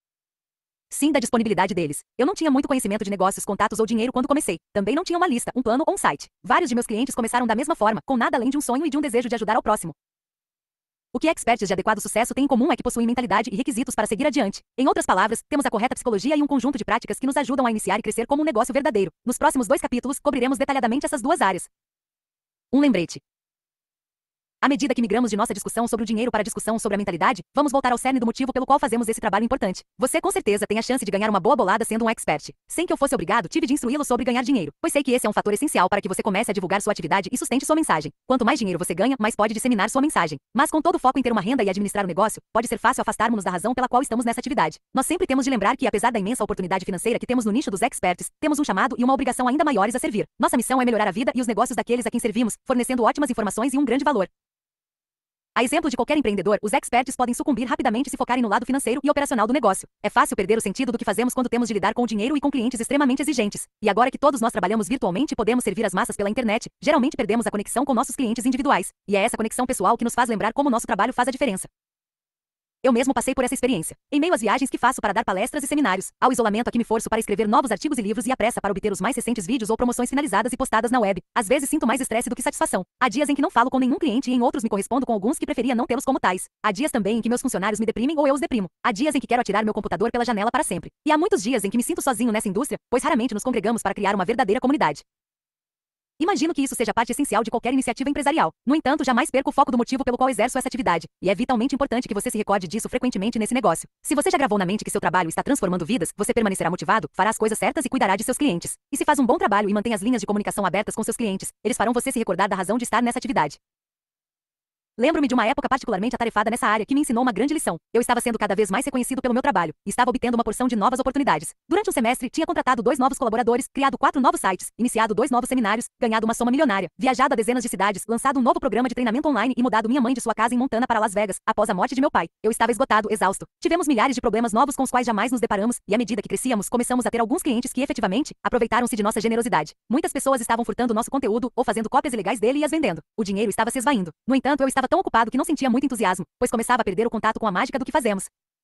S3: sim da disponibilidade deles. Eu não tinha muito conhecimento de negócios, contatos ou dinheiro quando comecei. Também não tinha uma lista, um plano ou um site. Vários de meus clientes começaram da mesma forma, com nada além de um sonho e de um desejo de ajudar ao próximo. O que experts de adequado sucesso têm em comum é que possuem mentalidade e requisitos para seguir adiante. Em outras palavras, temos a correta psicologia e um conjunto de práticas que nos ajudam a iniciar e crescer como um negócio verdadeiro. Nos próximos dois capítulos, cobriremos detalhadamente essas duas áreas. Um lembrete. À medida que migramos de nossa discussão sobre o dinheiro para a discussão sobre a mentalidade, vamos voltar ao cerne do motivo pelo qual fazemos esse trabalho importante. Você com certeza tem a chance de ganhar uma boa bolada sendo um expert. Sem que eu fosse obrigado, tive de instruí-lo sobre ganhar dinheiro, pois sei que esse é um fator essencial para que você comece a divulgar sua atividade e sustente sua mensagem. Quanto mais dinheiro você ganha, mais pode disseminar sua mensagem. Mas com todo o foco em ter uma renda e administrar o negócio, pode ser fácil afastarmos-nos da razão pela qual estamos nessa atividade. Nós sempre temos de lembrar que, apesar da imensa oportunidade financeira que temos no nicho dos experts, temos um chamado e uma obrigação ainda maiores a servir. Nossa missão é melhorar a vida e os negócios daqueles a quem servimos, fornecendo ótimas informações e um grande valor. A exemplo de qualquer empreendedor, os experts podem sucumbir rapidamente se focarem no lado financeiro e operacional do negócio. É fácil perder o sentido do que fazemos quando temos de lidar com o dinheiro e com clientes extremamente exigentes. E agora que todos nós trabalhamos virtualmente e podemos servir as massas pela internet, geralmente perdemos a conexão com nossos clientes individuais. E é essa conexão pessoal que nos faz lembrar como nosso trabalho faz a diferença. Eu mesmo passei por essa experiência. Em meio às viagens que faço para dar palestras e seminários, ao isolamento a que me forço para escrever novos artigos e livros e à pressa para obter os mais recentes vídeos ou promoções finalizadas e postadas na web, às vezes sinto mais estresse do que satisfação. Há dias em que não falo com nenhum cliente e em outros me correspondo com alguns que preferia não tê-los como tais. Há dias também em que meus funcionários me deprimem ou eu os deprimo. Há dias em que quero atirar meu computador pela janela para sempre. E há muitos dias em que me sinto sozinho nessa indústria, pois raramente nos congregamos para criar uma verdadeira comunidade. Imagino que isso seja parte essencial de qualquer iniciativa empresarial. No entanto, jamais perco o foco do motivo pelo qual exerço essa atividade. E é vitalmente importante que você se recorde disso frequentemente nesse negócio. Se você já gravou na mente que seu trabalho está transformando vidas, você permanecerá motivado, fará as coisas certas e cuidará de seus clientes. E se faz um bom trabalho e mantém as linhas de comunicação abertas com seus clientes, eles farão você se recordar da razão de estar nessa atividade. Lembro-me de uma época particularmente atarefada nessa área que me ensinou uma grande lição. Eu estava sendo cada vez mais reconhecido pelo meu trabalho e estava obtendo uma porção de novas oportunidades. Durante um semestre, tinha contratado dois novos colaboradores, criado quatro novos sites, iniciado dois novos seminários, ganhado uma soma milionária, viajado a dezenas de cidades, lançado um novo programa de treinamento online e mudado minha mãe de sua casa em Montana para Las Vegas, após a morte de meu pai. Eu estava esgotado, exausto. Tivemos milhares de problemas novos com os quais jamais nos deparamos e, à medida que crescíamos, começamos a ter alguns clientes que, efetivamente, aproveitaram-se de nossa generosidade. Muitas pessoas estavam furtando nosso conteúdo ou fazendo cópias ilegais dele e as vendendo. O dinheiro estava se esvaindo. No entanto, eu estava tão ocupado que não sentia muito entusiasmo, pois começava a perder o contato com a mágica do que fazemos.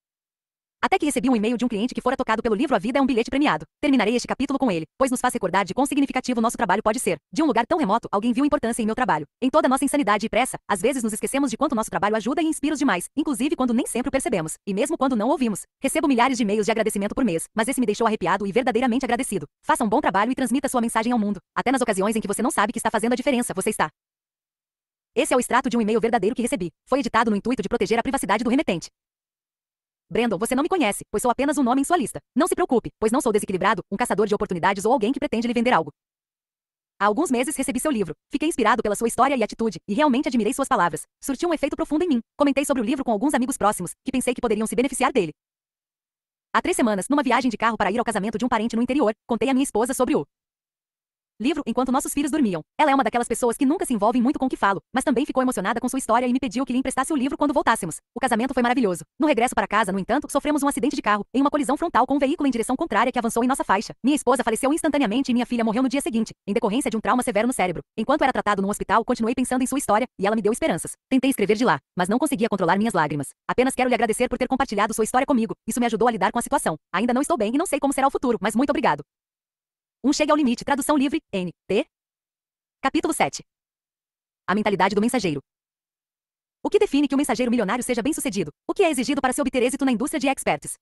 S3: Até que recebi um e-mail de um cliente que fora tocado pelo livro A Vida é um Bilhete Premiado. Terminarei este capítulo com ele, pois nos faz recordar de quão significativo nosso trabalho pode ser. De um lugar tão remoto, alguém viu importância em meu trabalho. Em toda nossa insanidade e pressa, às vezes nos esquecemos de quanto nosso trabalho ajuda e inspira os demais, inclusive quando nem sempre o percebemos, e mesmo quando não ouvimos. Recebo milhares de e-mails de agradecimento por mês, mas esse me deixou arrepiado e verdadeiramente agradecido. Faça um bom trabalho e transmita sua mensagem ao mundo. Até nas ocasiões em que você não sabe que está fazendo a diferença, você está Esse é o extrato de um e-mail verdadeiro que recebi. Foi editado no intuito de proteger a privacidade do remetente. Brandon, você não me conhece, pois sou apenas um nome em sua lista. Não se preocupe, pois não sou desequilibrado, um caçador de oportunidades ou alguém que pretende lhe vender algo. Há alguns meses recebi seu livro. Fiquei inspirado pela sua história e atitude, e realmente admirei suas palavras. Surtiu um efeito profundo em mim. Comentei sobre o livro com alguns amigos próximos, que pensei que poderiam se beneficiar dele. Há três semanas, numa viagem de carro para ir ao casamento de um parente no interior, contei à minha esposa sobre o livro enquanto nossos filhos dormiam. Ela é uma daquelas pessoas que nunca se envolvem muito com o que falo, mas também ficou emocionada com sua história e me pediu que lhe emprestasse o livro quando voltássemos. O casamento foi maravilhoso. No regresso para casa, no entanto, sofremos um acidente de carro, em uma colisão frontal com um veículo em direção contrária que avançou em nossa faixa. Minha esposa faleceu instantaneamente e minha filha morreu no dia seguinte, em decorrência de um trauma severo no cérebro. Enquanto era tratado num hospital, continuei pensando em sua história, e ela me deu esperanças. Tentei escrever de lá, mas não conseguia controlar minhas lágrimas. Apenas quero lhe agradecer por ter compartilhado sua história comigo. Isso me ajudou a lidar com a situação. Ainda não estou bem e não sei como será o futuro, mas muito obrigado. Um Chega ao Limite, tradução livre, N T Capítulo sete. A mentalidade do mensageiro. O que define que o mensageiro milionário seja bem-sucedido? O que é exigido para se obter êxito na indústria de experts?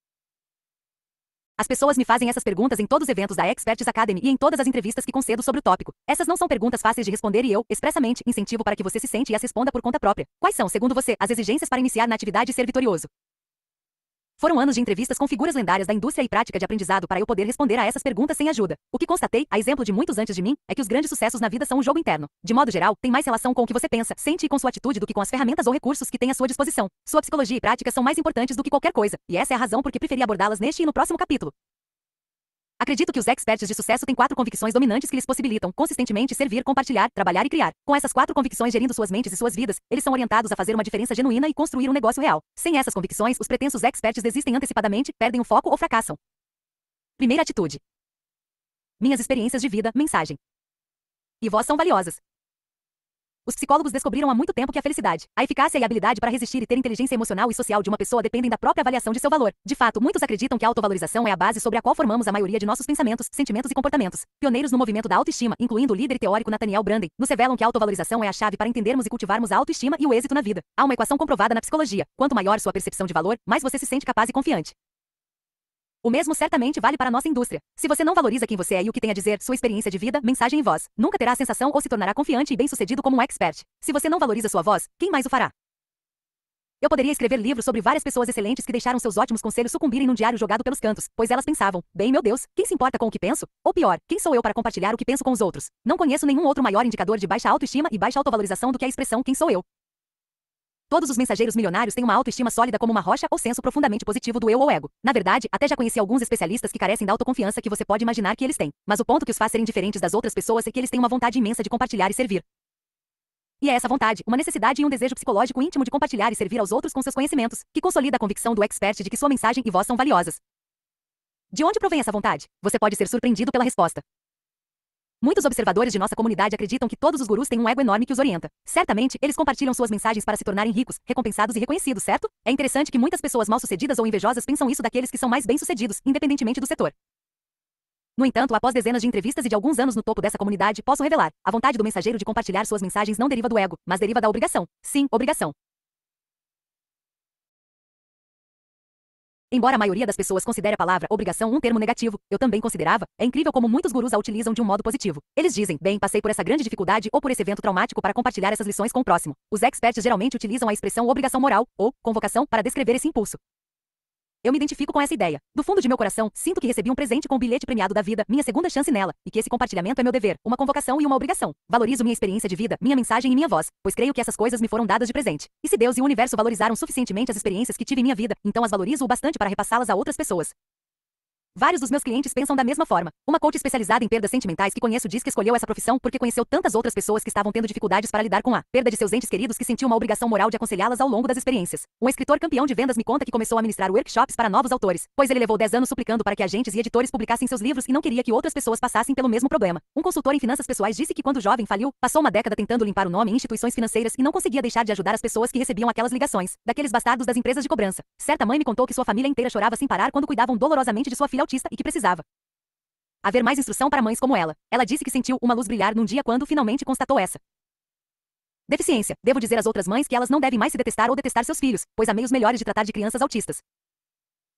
S3: As pessoas me fazem essas perguntas em todos os eventos da Experts Academy e em todas as entrevistas que concedo sobre o tópico. Essas não são perguntas fáceis de responder e eu, expressamente, incentivo para que você se sente e as responda por conta própria. Quais são, segundo você, as exigências para iniciar na atividade e ser vitorioso? Foram anos de entrevistas com figuras lendárias da indústria e prática de aprendizado para eu poder responder a essas perguntas sem ajuda. O que constatei, a exemplo de muitos antes de mim, é que os grandes sucessos na vida são um jogo interno. De modo geral, tem mais relação com o que você pensa, sente e com sua atitude do que com as ferramentas ou recursos que tem à sua disposição. Sua psicologia e prática são mais importantes do que qualquer coisa, e essa é a razão por que preferi abordá-las neste e no próximo capítulo. Acredito que os experts de sucesso têm quatro convicções dominantes que lhes possibilitam consistentemente servir, compartilhar, trabalhar e criar. Com essas quatro convicções gerindo suas mentes e suas vidas, eles são orientados a fazer uma diferença genuína e construir um negócio real. Sem essas convicções, os pretensos experts desistem antecipadamente, perdem o foco ou fracassam. Primeira atitude. Minhas experiências de vida, mensagem. E vós são valiosas. Os psicólogos descobriram há muito tempo que a felicidade, a eficácia e a habilidade para resistir e ter inteligência emocional e social de uma pessoa dependem da própria avaliação de seu valor. De fato, muitos acreditam que a autovalorização é a base sobre a qual formamos a maioria de nossos pensamentos, sentimentos e comportamentos. Pioneiros no movimento da autoestima, incluindo o líder e teórico Nathaniel Branden, nos revelam que a autovalorização é a chave para entendermos e cultivarmos a autoestima e o êxito na vida. Há uma equação comprovada na psicologia. Quanto maior sua percepção de valor, mais você se sente capaz e confiante. O mesmo certamente vale para a nossa indústria. Se você não valoriza quem você é e o que tem a dizer, sua experiência de vida, mensagem e voz, nunca terá a sensação ou se tornará confiante e bem-sucedido como um expert. Se você não valoriza sua voz, quem mais o fará? Eu poderia escrever livros sobre várias pessoas excelentes que deixaram seus ótimos conselhos sucumbirem num diário jogado pelos cantos, pois elas pensavam, bem, meu Deus, quem se importa com o que penso? Ou pior, quem sou eu para compartilhar o que penso com os outros? Não conheço nenhum outro maior indicador de baixa autoestima e baixa autovalorização do que a expressão quem sou eu. Todos os mensageiros milionários têm uma autoestima sólida como uma rocha ou senso profundamente positivo do eu ou ego. Na verdade, até já conheci alguns especialistas que carecem da autoconfiança que você pode imaginar que eles têm. Mas o ponto que os faz serem diferentes das outras pessoas é que eles têm uma vontade imensa de compartilhar e servir. E é essa vontade, uma necessidade e um desejo psicológico íntimo de compartilhar e servir aos outros com seus conhecimentos, que consolida a convicção do expert de que sua mensagem e voz são valiosas. De onde provém essa vontade? Você pode ser surpreendido pela resposta. Muitos observadores de nossa comunidade acreditam que todos os gurus têm um ego enorme que os orienta. Certamente, eles compartilham suas mensagens para se tornarem ricos, recompensados e reconhecidos, certo? É interessante que muitas pessoas mal-sucedidas ou invejosas pensam isso daqueles que são mais bem-sucedidos, independentemente do setor. No entanto, após dezenas de entrevistas e de alguns anos no topo dessa comunidade, posso revelar, a vontade do mensageiro de compartilhar suas mensagens não deriva do ego, mas deriva da obrigação. Sim, obrigação. Embora a maioria das pessoas considere a palavra obrigação um termo negativo, eu também considerava, é incrível como muitos gurus a utilizam de um modo positivo. Eles dizem, bem, passei por essa grande dificuldade ou por esse evento traumático para compartilhar essas lições com o próximo. Os experts geralmente utilizam a expressão obrigação moral, ou convocação, para descrever esse impulso. Eu me identifico com essa ideia. Do fundo de meu coração, sinto que recebi um presente com o bilhete premiado da vida, minha segunda chance nela, e que esse compartilhamento é meu dever, uma convocação e uma obrigação. Valorizo minha experiência de vida, minha mensagem e minha voz, pois creio que essas coisas me foram dadas de presente. E se Deus e o universo valorizaram suficientemente as experiências que tive em minha vida, então as valorizo o bastante para repassá-las a outras pessoas. Vários dos meus clientes pensam da mesma forma. Uma coach especializada em perdas sentimentais que conheço diz que escolheu essa profissão porque conheceu tantas outras pessoas que estavam tendo dificuldades para lidar com a perda de seus entes queridos que sentiu uma obrigação moral de aconselhá-las ao longo das experiências. Um escritor campeão de vendas me conta que começou a ministrar workshops para novos autores, pois ele levou dez anos suplicando para que agentes e editores publicassem seus livros e não queria que outras pessoas passassem pelo mesmo problema. Um consultor em finanças pessoais disse que quando jovem faliu, passou uma década tentando limpar o nome em instituições financeiras e não conseguia deixar de ajudar as pessoas que recebiam aquelas ligações, daqueles bastardos das empresas de cobrança. Certa mãe me contou que sua família inteira chorava sem parar quando cuidavam dolorosamente de sua filha autista e que precisava haver mais instrução para mães como ela. Ela disse que sentiu uma luz brilhar num dia quando finalmente constatou essa deficiência. Devo dizer às outras mães que elas não devem mais se detestar ou detestar seus filhos, pois há meios melhores de tratar de crianças autistas.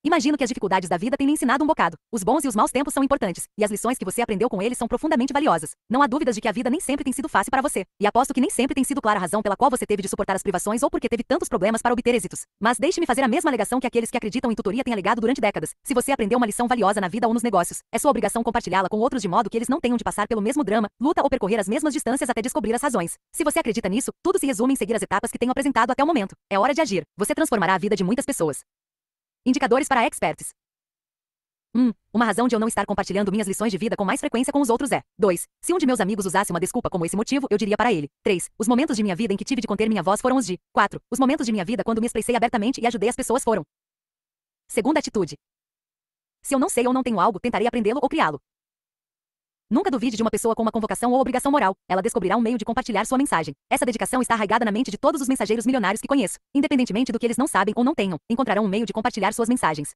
S3: Imagino que as dificuldades da vida têm lhe ensinado um bocado. Os bons e os maus tempos são importantes, e as lições que você aprendeu com eles são profundamente valiosas. Não há dúvidas de que a vida nem sempre tem sido fácil para você, e aposto que nem sempre tem sido clara a razão pela qual você teve de suportar as privações ou porque teve tantos problemas para obter êxitos. Mas deixe-me fazer a mesma alegação que aqueles que acreditam em tutoria têm alegado durante décadas. Se você aprendeu uma lição valiosa na vida ou nos negócios, é sua obrigação compartilhá-la com outros de modo que eles não tenham de passar pelo mesmo drama, luta ou percorrer as mesmas distâncias até descobrir as razões. Se você acredita nisso, tudo se resume em seguir as etapas que tenho apresentado até o momento. É hora de agir. Você transformará a vida de muitas pessoas. Indicadores para experts. um. Uma razão de eu não estar compartilhando minhas lições de vida com mais frequência com os outros é. dois. Se um de meus amigos usasse uma desculpa como esse motivo, eu diria para ele. três. Os momentos de minha vida em que tive de conter minha voz foram os de. quatro. Os momentos de minha vida quando me expressei abertamente e ajudei as pessoas foram. Segunda atitude. Se eu não sei ou não tenho algo, tentarei aprendê-lo ou criá-lo. Nunca duvide de uma pessoa com uma convocação ou obrigação moral. Ela descobrirá um meio de compartilhar sua mensagem. Essa dedicação está arraigada na mente de todos os mensageiros milionários que conheço. Independentemente do que eles não sabem ou não tenham, encontrarão um meio de compartilhar suas mensagens.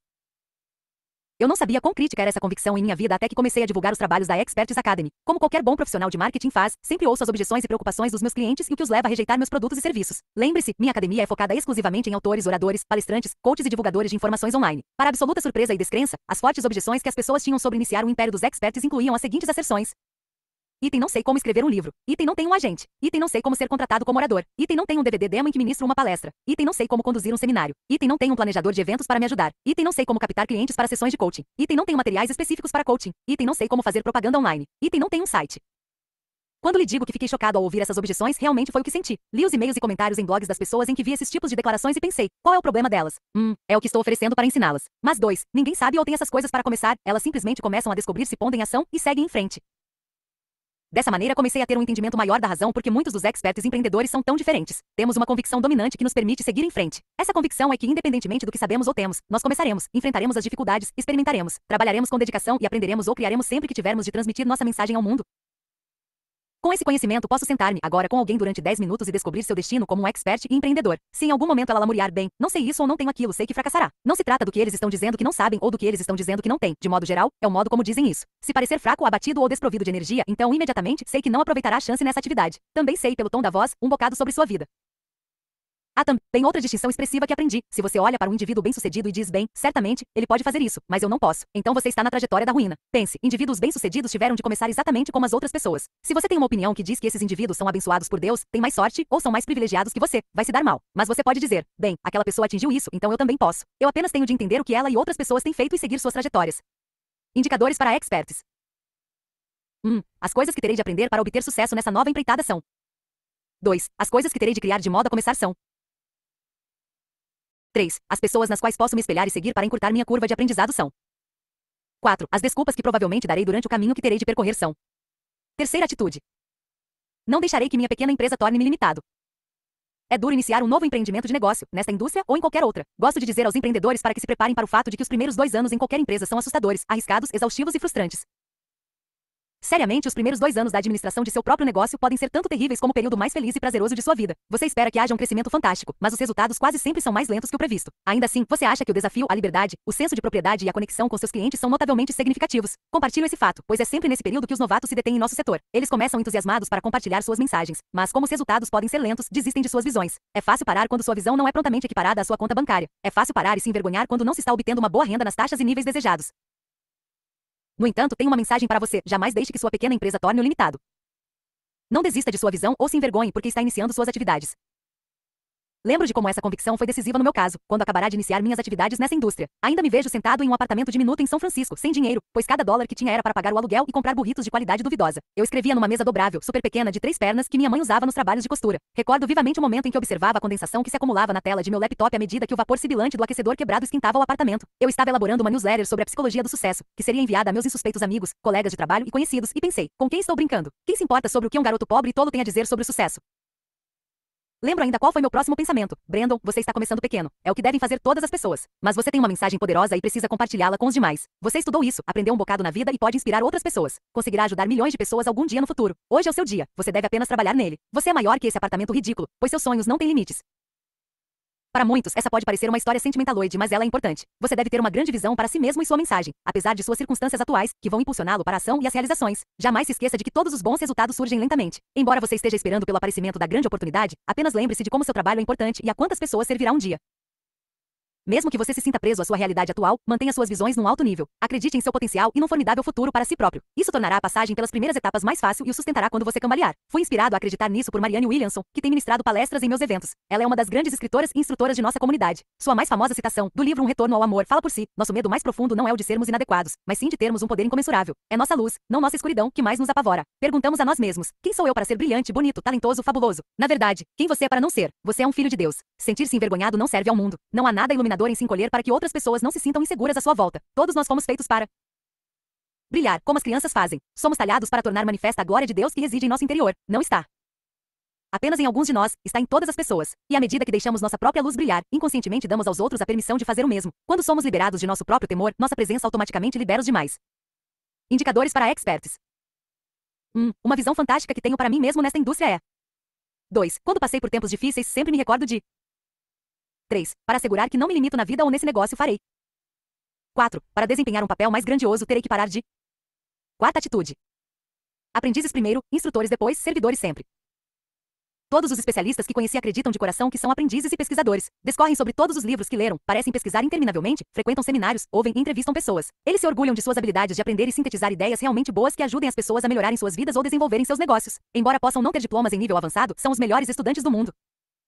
S3: Eu não sabia quão crítica era essa convicção em minha vida até que comecei a divulgar os trabalhos da Experts Academy. Como qualquer bom profissional de marketing faz, sempre ouço as objeções e preocupações dos meus clientes e o que os leva a rejeitar meus produtos e serviços. Lembre-se, minha academia é focada exclusivamente em autores, oradores, palestrantes, coaches e divulgadores de informações online. Para absoluta surpresa e descrença, as fortes objeções que as pessoas tinham sobre iniciar o império dos experts incluíam as seguintes asserções. Item não sei como escrever um livro. Item não tenho um agente. Item não sei como ser contratado como orador. Item não tenho um D V D demo em que ministro uma palestra. Item não sei como conduzir um seminário. Item não tenho um planejador de eventos para me ajudar. Item não sei como captar clientes para sessões de coaching. Item não tenho materiais específicos para coaching. Item não sei como fazer propaganda online. Item não tenho um site. Quando lhe digo que fiquei chocado ao ouvir essas objeções, realmente foi o que senti. Li os e-mails e comentários em blogs das pessoas em que vi esses tipos de declarações e pensei, qual é o problema delas? Hum, é o que estou oferecendo para ensiná-las. Mas dois, ninguém sabe ou tem essas coisas para começar, elas simplesmente começam a descobrir-se, pondo em ação e seguem em frente. Dessa maneira comecei a ter um entendimento maior da razão porque muitos dos experts empreendedores são tão diferentes. Temos uma convicção dominante que nos permite seguir em frente. Essa convicção é que independentemente do que sabemos ou temos, nós começaremos, enfrentaremos as dificuldades, experimentaremos, trabalharemos com dedicação e aprenderemos ou criaremos sempre que tivermos de transmitir nossa mensagem ao mundo. Com esse conhecimento posso sentar-me agora com alguém durante dez minutos e descobrir seu destino como um expert e empreendedor. Se em algum momento ela lamuriar bem, não sei isso ou não tenho aquilo, sei que fracassará. Não se trata do que eles estão dizendo que não sabem ou do que eles estão dizendo que não têm. De modo geral, é o modo como dizem isso. Se parecer fraco, abatido ou desprovido de energia, então imediatamente sei que não aproveitará a chance nessa atividade. Também sei, pelo tom da voz, um bocado sobre sua vida. Há também outra distinção expressiva que aprendi. Se você olha para um indivíduo bem-sucedido e diz bem, certamente, ele pode fazer isso, mas eu não posso. Então você está na trajetória da ruína. Pense, indivíduos bem-sucedidos tiveram de começar exatamente como as outras pessoas. Se você tem uma opinião que diz que esses indivíduos são abençoados por Deus, têm mais sorte, ou são mais privilegiados que você, vai se dar mal. Mas você pode dizer, bem, aquela pessoa atingiu isso, então eu também posso. Eu apenas tenho de entender o que ela e outras pessoas têm feito e seguir suas trajetórias. Indicadores para experts. um. As coisas que terei de aprender para obter sucesso nessa nova empreitada são. dois. As coisas que terei de criar de modo a começar são. três. As pessoas nas quais posso me espelhar e seguir para encurtar minha curva de aprendizado são. quatro. As desculpas que provavelmente darei durante o caminho que terei de percorrer são. Terceira atitude. Não deixarei que minha pequena empresa torne-me limitado. É duro iniciar um novo empreendimento de negócio, nesta indústria ou em qualquer outra. Gosto de dizer aos empreendedores para que se preparem para o fato de que os primeiros dois anos em qualquer empresa são assustadores, arriscados, exaustivos e frustrantes. Seriamente, os primeiros dois anos da administração de seu próprio negócio podem ser tanto terríveis como o período mais feliz e prazeroso de sua vida. Você espera que haja um crescimento fantástico, mas os resultados quase sempre são mais lentos que o previsto. Ainda assim, você acha que o desafio, a liberdade, o senso de propriedade e a conexão com seus clientes são notavelmente significativos. Compartilho esse fato, pois é sempre nesse período que os novatos se detêm em nosso setor. Eles começam entusiasmados para compartilhar suas mensagens, mas como os resultados podem ser lentos, desistem de suas visões. É fácil parar quando sua visão não é prontamente equiparada à sua conta bancária. É fácil parar e se envergonhar quando não se está obtendo uma boa renda nas taxas e níveis desejados. No entanto, tenho uma mensagem para você, jamais deixe que sua pequena empresa torne-o limitado. Não desista de sua visão ou se envergonhe porque está iniciando suas atividades. Lembro de como essa convicção foi decisiva no meu caso, quando acabará de iniciar minhas atividades nessa indústria. Ainda me vejo sentado em um apartamento diminuto em São Francisco, sem dinheiro, pois cada dólar que tinha era para pagar o aluguel e comprar burritos de qualidade duvidosa. Eu escrevia numa mesa dobrável, super pequena, de três pernas, que minha mãe usava nos trabalhos de costura. Recordo vivamente o momento em que observava a condensação que se acumulava na tela de meu laptop à medida que o vapor sibilante do aquecedor quebrado esquentava o apartamento. Eu estava elaborando uma newsletter sobre a psicologia do sucesso, que seria enviada a meus insuspeitos amigos, colegas de trabalho e conhecidos, e pensei, com quem estou brincando? Quem se importa sobre o que um garoto pobre e tolo tem a dizer sobre o sucesso? Lembro ainda qual foi meu próximo pensamento. Brandon, você está começando pequeno. É o que devem fazer todas as pessoas. Mas você tem uma mensagem poderosa e precisa compartilhá-la com os demais. Você estudou isso, aprendeu um bocado na vida e pode inspirar outras pessoas. Conseguirá ajudar milhões de pessoas algum dia no futuro. Hoje é o seu dia. Você deve apenas trabalhar nele. Você é maior que esse apartamento ridículo, pois seus sonhos não têm limites. Para muitos, essa pode parecer uma história sentimentaloide, mas ela é importante. Você deve ter uma grande visão para si mesmo e sua mensagem, apesar de suas circunstâncias atuais, que vão impulsioná-lo para a ação e as realizações. Jamais se esqueça de que todos os bons resultados surgem lentamente. Embora você esteja esperando pelo aparecimento da grande oportunidade, apenas lembre-se de como seu trabalho é importante e a quantas pessoas servirá um dia. Mesmo que você se sinta preso à sua realidade atual, mantenha suas visões num alto nível. Acredite em seu potencial e num formidável futuro para si próprio. Isso tornará a passagem pelas primeiras etapas mais fácil e o sustentará quando você cambalear. Fui inspirado a acreditar nisso por Marianne Williamson, que tem ministrado palestras em meus eventos. Ela é uma das grandes escritoras e instrutoras de nossa comunidade. Sua mais famosa citação, do livro Um Retorno ao Amor, fala por si: nosso medo mais profundo não é o de sermos inadequados, mas sim de termos um poder incomensurável. É nossa luz, não nossa escuridão, que mais nos apavora. Perguntamos a nós mesmos: quem sou eu para ser brilhante, bonito, talentoso, fabuloso? Na verdade, quem você é para não ser? Você é um filho de Deus. Sentir-se envergonhado não serve ao mundo. Não há nada iluminador em se encolher para que outras pessoas não se sintam inseguras à sua volta. Todos nós fomos feitos para brilhar, como as crianças fazem. Somos talhados para tornar manifesta a glória de Deus que reside em nosso interior. Não está apenas em alguns de nós, está em todas as pessoas. E à medida que deixamos nossa própria luz brilhar, inconscientemente damos aos outros a permissão de fazer o mesmo. Quando somos liberados de nosso próprio temor, nossa presença automaticamente libera os demais. Indicadores para experts. um. Uma visão fantástica que tenho para mim mesmo nesta indústria é. dois. Quando passei por tempos difíceis, sempre me recordo de. três. Para assegurar que não me limito na vida ou nesse negócio farei. quatro. Para desempenhar um papel mais grandioso, terei que parar de. Quarta atitude. Aprendizes primeiro, instrutores depois, servidores sempre. Todos os especialistas que conheci acreditam de coração que são aprendizes e pesquisadores. Discorrem sobre todos os livros que leram, parecem pesquisar interminavelmente, frequentam seminários, ouvem e entrevistam pessoas. Eles se orgulham de suas habilidades de aprender e sintetizar ideias realmente boas que ajudem as pessoas a melhorarem suas vidas ou desenvolverem seus negócios. Embora possam não ter diplomas em nível avançado, são os melhores estudantes do mundo.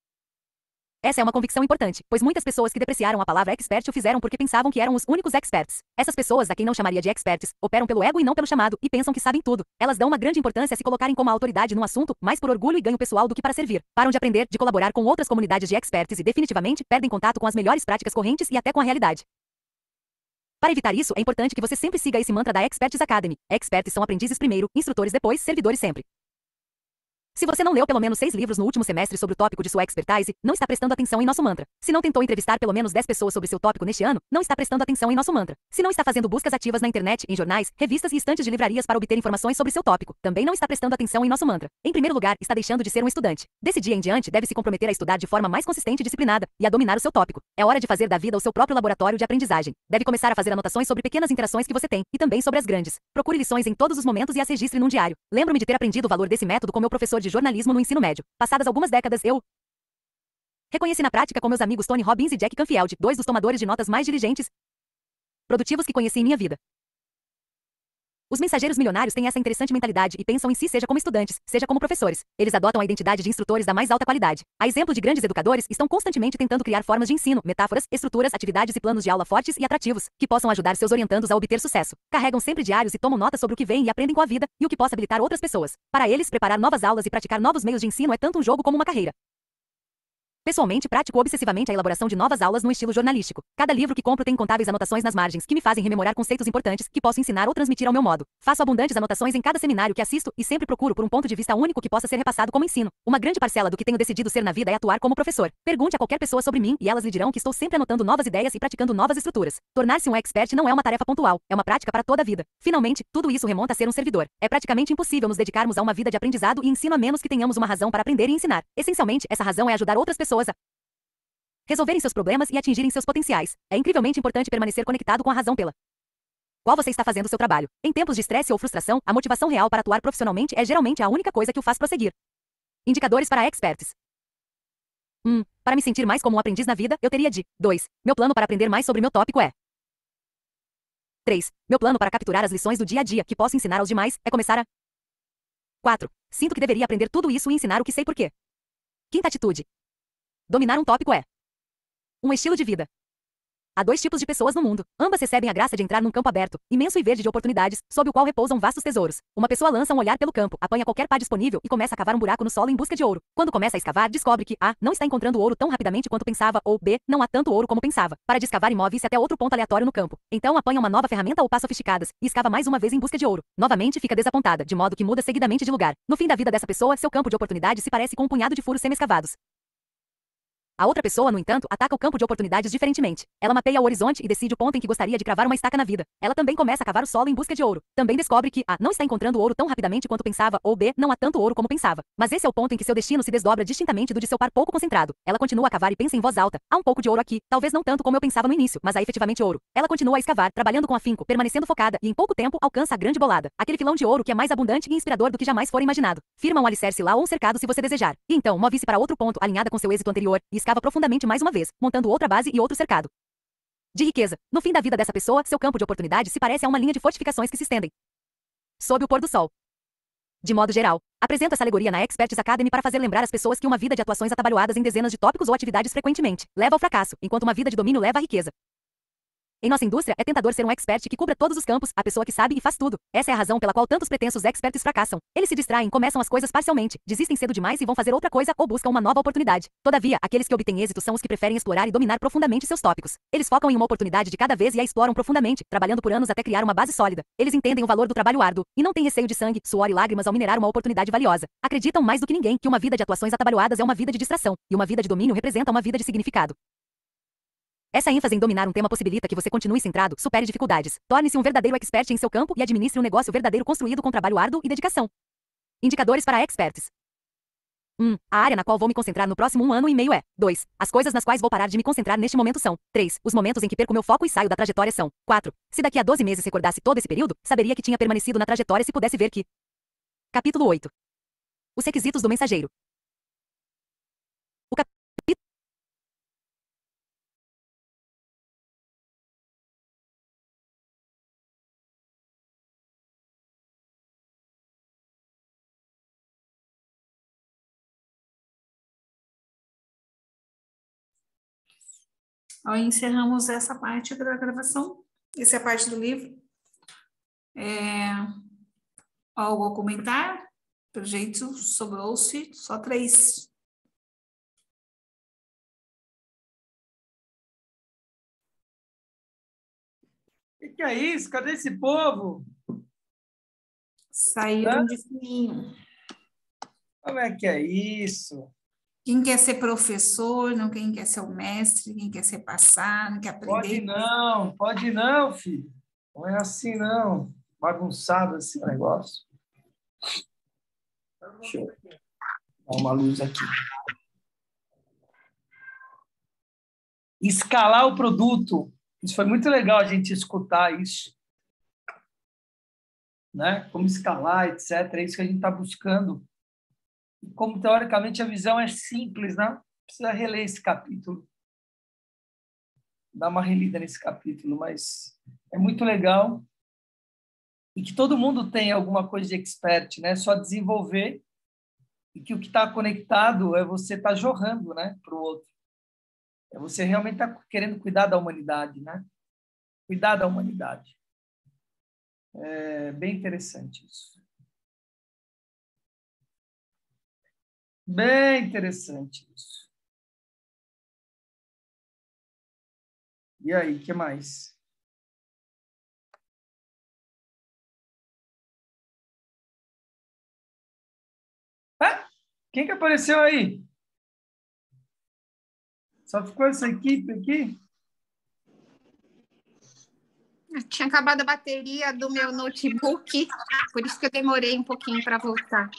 S3: Essa é uma convicção importante, pois muitas pessoas que depreciaram a palavra expert o fizeram porque pensavam que eram os únicos experts. Essas pessoas, a quem não chamaria de experts, operam pelo ego e não pelo chamado, e pensam que sabem tudo. Elas dão uma grande importância a se colocarem como a autoridade num assunto, mais por orgulho e ganho pessoal do que para servir. Param de aprender, de colaborar com outras comunidades de experts e definitivamente perdem contato com as melhores práticas correntes e até com a realidade. Para evitar isso, é importante que você sempre siga esse mantra da Experts Academy. Experts são aprendizes primeiro, instrutores depois, servidores sempre. Se você não leu pelo menos seis livros no último semestre sobre o tópico de sua expertise, não está prestando atenção em nosso mantra. Se não tentou entrevistar pelo menos dez pessoas sobre seu tópico neste ano, não está prestando atenção em nosso mantra. Se não está fazendo buscas ativas na internet, em jornais, revistas e estantes de livrarias para obter informações sobre seu tópico, também não está prestando atenção em nosso mantra. Em primeiro lugar, está deixando de ser um estudante. Desse dia em diante, deve se comprometer a estudar de forma mais consistente e disciplinada, e a dominar o seu tópico. É hora de fazer da vida o seu próprio laboratório de aprendizagem. Deve começar a fazer anotações sobre pequenas interações que você tem, e também sobre as grandes. Procure lições em todos os momentos e as registre num diário. Lembro-me de ter aprendido o valor desse método com meu professor de jornalismo no ensino médio. Passadas algumas décadas, eu reconheci na prática com meus amigos Tony Robbins e Jack Canfield, dois dos tomadores de notas mais diligentes, produtivos que conheci em minha vida. Os mensageiros milionários têm essa interessante mentalidade e pensam em si seja como estudantes, seja como professores. Eles adotam a identidade de instrutores da mais alta qualidade. A exemplo de grandes educadores, estão constantemente tentando criar formas de ensino, metáforas, estruturas, atividades e planos de aula fortes e atrativos, que possam ajudar seus orientandos a obter sucesso. Carregam sempre diários e tomam notas sobre o que veem e aprendem com a vida, e o que possa habilitar outras pessoas. Para eles, preparar novas aulas e praticar novos meios de ensino é tanto um jogo como uma carreira. Pessoalmente, pratico obsessivamente a elaboração de novas aulas no estilo jornalístico. Cada livro que compro tem incontáveis anotações nas margens que me fazem rememorar conceitos importantes que posso ensinar ou transmitir ao meu modo. Faço abundantes anotações em cada seminário que assisto e sempre procuro por um ponto de vista único que possa ser repassado como ensino. Uma grande parcela do que tenho decidido ser na vida é atuar como professor. Pergunte a qualquer pessoa sobre mim e elas lhe dirão que estou sempre anotando novas ideias e praticando novas estruturas. Tornar-se um expert não é uma tarefa pontual, é uma prática para toda a vida. Finalmente, tudo isso remonta a ser um servidor. É praticamente impossível nos dedicarmos a uma vida de aprendizado e ensino a menos que tenhamos uma razão para aprender e ensinar. Essencialmente, essa razão é ajudar outras pessoas a resolverem seus problemas e atingirem seus potenciais. É incrivelmente importante permanecer conectado com a razão pela qual você está fazendo o seu trabalho. Em tempos de estresse ou frustração, a motivação real para atuar profissionalmente é geralmente a única coisa que o faz prosseguir. Indicadores para experts. um. Para me sentir mais como um aprendiz na vida, eu teria de. dois. Meu plano para aprender mais sobre meu tópico é. três. Meu plano para capturar as lições do dia a dia que posso ensinar aos demais é começar a. quatro. Sinto que deveria aprender tudo isso e ensinar o que sei por quê. Quinta atitude. Dominar um tópico é um estilo de vida. Há dois tipos de pessoas no mundo. Ambas recebem a graça de entrar num campo aberto, imenso e verde de oportunidades, sob o qual repousam vastos tesouros. Uma pessoa lança um olhar pelo campo, apanha qualquer pá disponível e começa a cavar um buraco no solo em busca de ouro. Quando começa a escavar, descobre que A. Não está encontrando ouro tão rapidamente quanto pensava, ou B. Não há tanto ouro como pensava. Para de escavar e move-se até outro ponto aleatório no campo. Então apanha uma nova ferramenta ou pá sofisticadas, e escava mais uma vez em busca de ouro. Novamente fica desapontada, de modo que muda seguidamente de lugar. No fim da vida dessa pessoa, seu campo de oportunidade se parece com um punhado de furos semi-escavados. A outra pessoa, no entanto, ataca o campo de oportunidades diferentemente. Ela mapeia o horizonte e decide o ponto em que gostaria de cravar uma estaca na vida. Ela também começa a cavar o solo em busca de ouro. Também descobre que A. Não está encontrando ouro tão rapidamente quanto pensava, ou B. Não há tanto ouro como pensava. Mas esse é o ponto em que seu destino se desdobra distintamente do de seu par pouco concentrado. Ela continua a cavar e pensa em voz alta. Há um pouco de ouro aqui, talvez não tanto como eu pensava no início, mas há efetivamente ouro. Ela continua a escavar, trabalhando com afinco, permanecendo focada, e em pouco tempo alcança a grande bolada. Aquele filão de ouro que é mais abundante e inspirador do que jamais fora imaginado. Firma um alicerce lá ou um cercado se você desejar. E então, move-se para outro ponto, alinhada com seu êxito anterior, e escava profundamente mais uma vez, montando outra base e outro cercado. De riqueza. No fim da vida dessa pessoa, seu campo de oportunidade se parece a uma linha de fortificações que se estendem sob o pôr do sol. De modo geral, apresento essa alegoria na Experts Academy para fazer lembrar as pessoas que uma vida de atuações atabalhoadas em dezenas de tópicos ou atividades frequentemente leva ao fracasso, enquanto uma vida de domínio leva à riqueza. Em nossa indústria, é tentador ser um expert que cubra todos os campos, a pessoa que sabe e faz tudo. Essa é a razão pela qual tantos pretensos experts fracassam. Eles se distraem, começam as coisas parcialmente, desistem cedo demais e vão fazer outra coisa ou buscam uma nova oportunidade. Todavia, aqueles que obtêm êxito são os que preferem explorar e dominar profundamente seus tópicos. Eles focam em uma oportunidade de cada vez e a exploram profundamente, trabalhando por anos até criar uma base sólida. Eles entendem o valor do trabalho árduo e não têm receio de sangue, suor e lágrimas ao minerar uma oportunidade valiosa. Acreditam mais do que ninguém que uma vida de atuações atabalhoadas é uma vida de distração, e uma vida de domínio representa uma vida de significado. Essa ênfase em dominar um tema possibilita que você continue centrado, supere dificuldades, torne-se um verdadeiro expert em seu campo e administre um negócio verdadeiro construído com trabalho árduo e dedicação. Indicadores para experts. um. A área na qual vou me concentrar no próximo um ano e meio é. dois. As coisas nas quais vou parar de me concentrar neste momento são. três. Os momentos em que perco meu foco e saio da trajetória são. quatro. Se daqui a doze meses recordasse todo esse período, saberia que tinha permanecido na trajetória se pudesse ver que. Capítulo oito. Os requisitos do mensageiro. O capítulo
S2: Ó, encerramos essa parte da gravação. Essa é a parte do livro. É, algo a comentar? Pelo jeito, sobrou-se só três.
S1: O que, que é isso? Cadê esse povo?
S2: Saíram
S1: Hã?
S2: de fininho.
S1: Como é que é isso?
S2: Quem quer ser professor, não quem quer ser o mestre, quem quer ser passar, não quer aprender.
S1: Pode não, pode não, filho. Não é assim, não. Bagunçado esse negócio. Deixa eu dar uma luz aqui. Escalar o produto. Isso foi muito legal a gente escutar isso. Né? Como escalar, etcétera. É isso que a gente está buscando. E como, teoricamente, a visão é simples, né? Precisa reler esse capítulo. Dar uma relida nesse capítulo, mas é muito legal. E que todo mundo tem alguma coisa de expert, né? Só desenvolver. E que o que está conectado é você estar tá jorrando, né? Para o outro. É você realmente estar tá querendo cuidar da humanidade, né? Cuidar da humanidade. É bem interessante isso. Bem interessante isso. E aí, o que mais? Ah, quem que apareceu aí? Só ficou essa equipe aqui?
S4: Tinha acabado a bateria do meu notebook, por isso que eu demorei um pouquinho para voltar.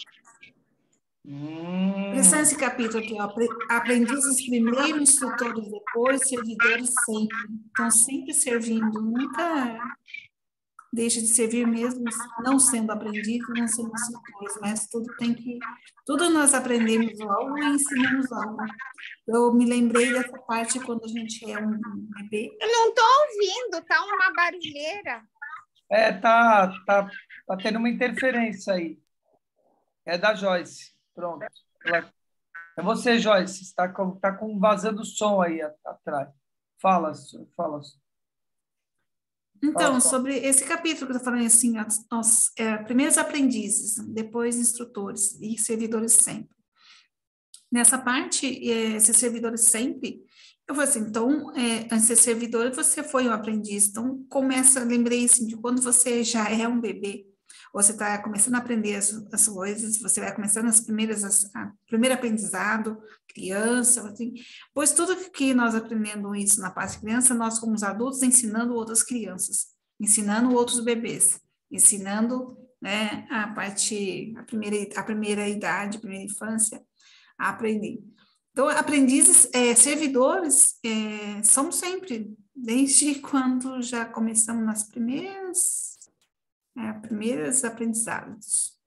S1: Hum.
S2: Presta esse capítulo aqui, ó. Aprendizes primeiro, instrutores depois, servidores sempre. Então, sempre servindo, nunca deixa de servir mesmo, não sendo aprendiz, não sendo instrutores, mas tudo tem que... Tudo nós aprendemos algo e ensinamos algo. Eu me lembrei dessa parte quando a gente é um bebê.
S4: Eu não estou ouvindo, tá uma barulheira.
S1: É, tá, tá, tá tendo uma interferência aí. É da Joyce. Pronto. Ela... É você, Joyce. Está com, tá com vazando som aí atrás. Fala, fala.
S2: Então, sobre esse capítulo que eu estou falando assim, nós, é, primeiros aprendizes, depois instrutores e servidores sempre. Nessa parte, é, esses servidores sempre, eu falei assim, então, é, antes de ser servidor, você foi um aprendiz. Então, começa, lembrei assim, de quando você já é um bebê, você está começando a aprender as, as coisas, você vai começando as primeiras, as, a primeiro aprendizado, criança, assim, pois tudo que nós aprendemos isso na parte de criança, nós como adultos ensinando outras crianças, ensinando outros bebês, ensinando, né, a parte, a primeira, a primeira idade, a primeira infância, a aprender. Então, aprendizes, é, servidores, é, somos sempre, desde quando já começamos nas primeiras É, primeiros aprendizados.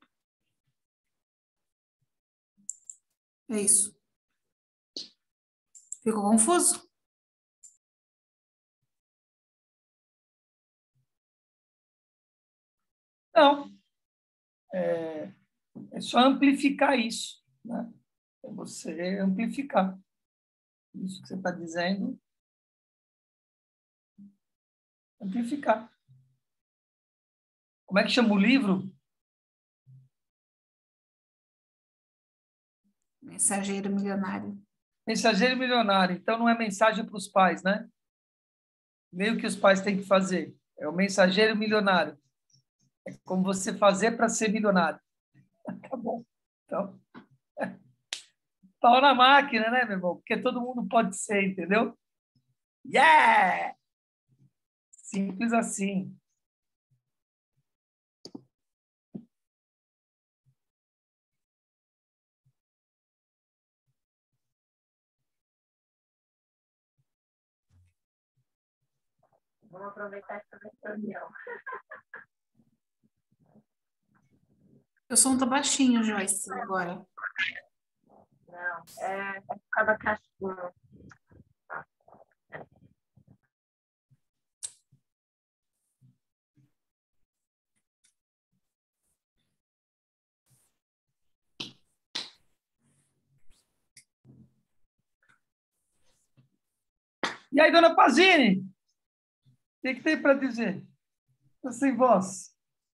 S2: É isso. Ficou confuso?
S1: Não. É, é só amplificar isso, né? É você amplificar isso que você está dizendo. Amplificar. Como é que chama o livro?
S2: Mensageiro Milionário.
S1: Mensageiro Milionário. Então, não é mensagem para os pais, né? Meio que os pais têm que fazer. É o Mensageiro Milionário. É como você fazer para ser milionário. Tá bom. Então, pau na máquina, né, meu irmão? Porque todo mundo pode ser, entendeu? Yeah! Simples assim.
S4: Vamos aproveitar essa reunião.
S2: O som tá baixinho, Joyce, agora.
S4: Não, é, é por causa da caixinha.
S1: E aí, dona Pazini? O que, que tem para dizer? Estou sem voz.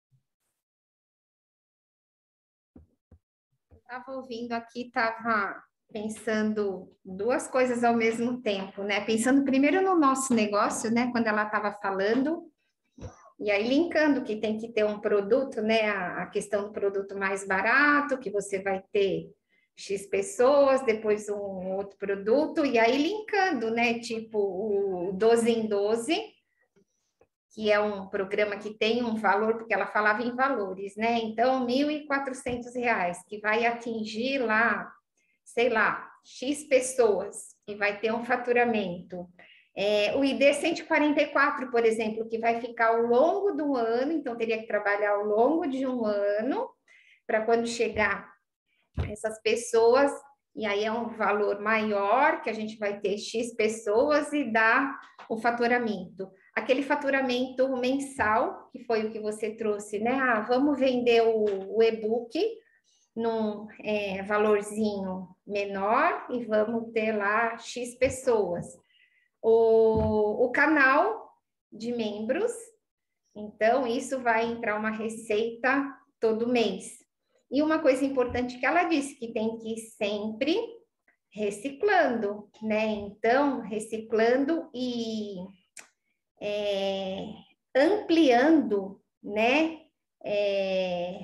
S4: Estava ouvindo aqui, estava pensando duas coisas ao mesmo tempo, né? Pensando primeiro no nosso negócio, né? Quando ela estava falando, e aí linkando que tem que ter um produto, né? A, a questão do produto mais barato, que você vai ter X pessoas, depois um outro produto, e aí linkando, né? Tipo o doze em doze, que é um programa que tem um valor, porque ela falava em valores, né? Então, mil e quatrocentos reais, que vai atingir lá, sei lá, X pessoas, e vai ter um faturamento. É, o I D cento e quarenta e quatro, por exemplo, que vai ficar ao longo do ano, então teria que trabalhar ao longo de um ano, para quando chegar essas pessoas, e aí é um valor maior, que a gente vai ter X pessoas e dá o faturamento. Aquele faturamento mensal, que foi o que você trouxe, né? Ah, vamos vender o, o e-book num é, valorzinho menor e vamos ter lá X pessoas. O, o canal de membros, então isso vai entrar uma receita todo mês. E uma coisa importante que ela disse, que tem que ir sempre reciclando, né? Então, reciclando e é, ampliando, né? É,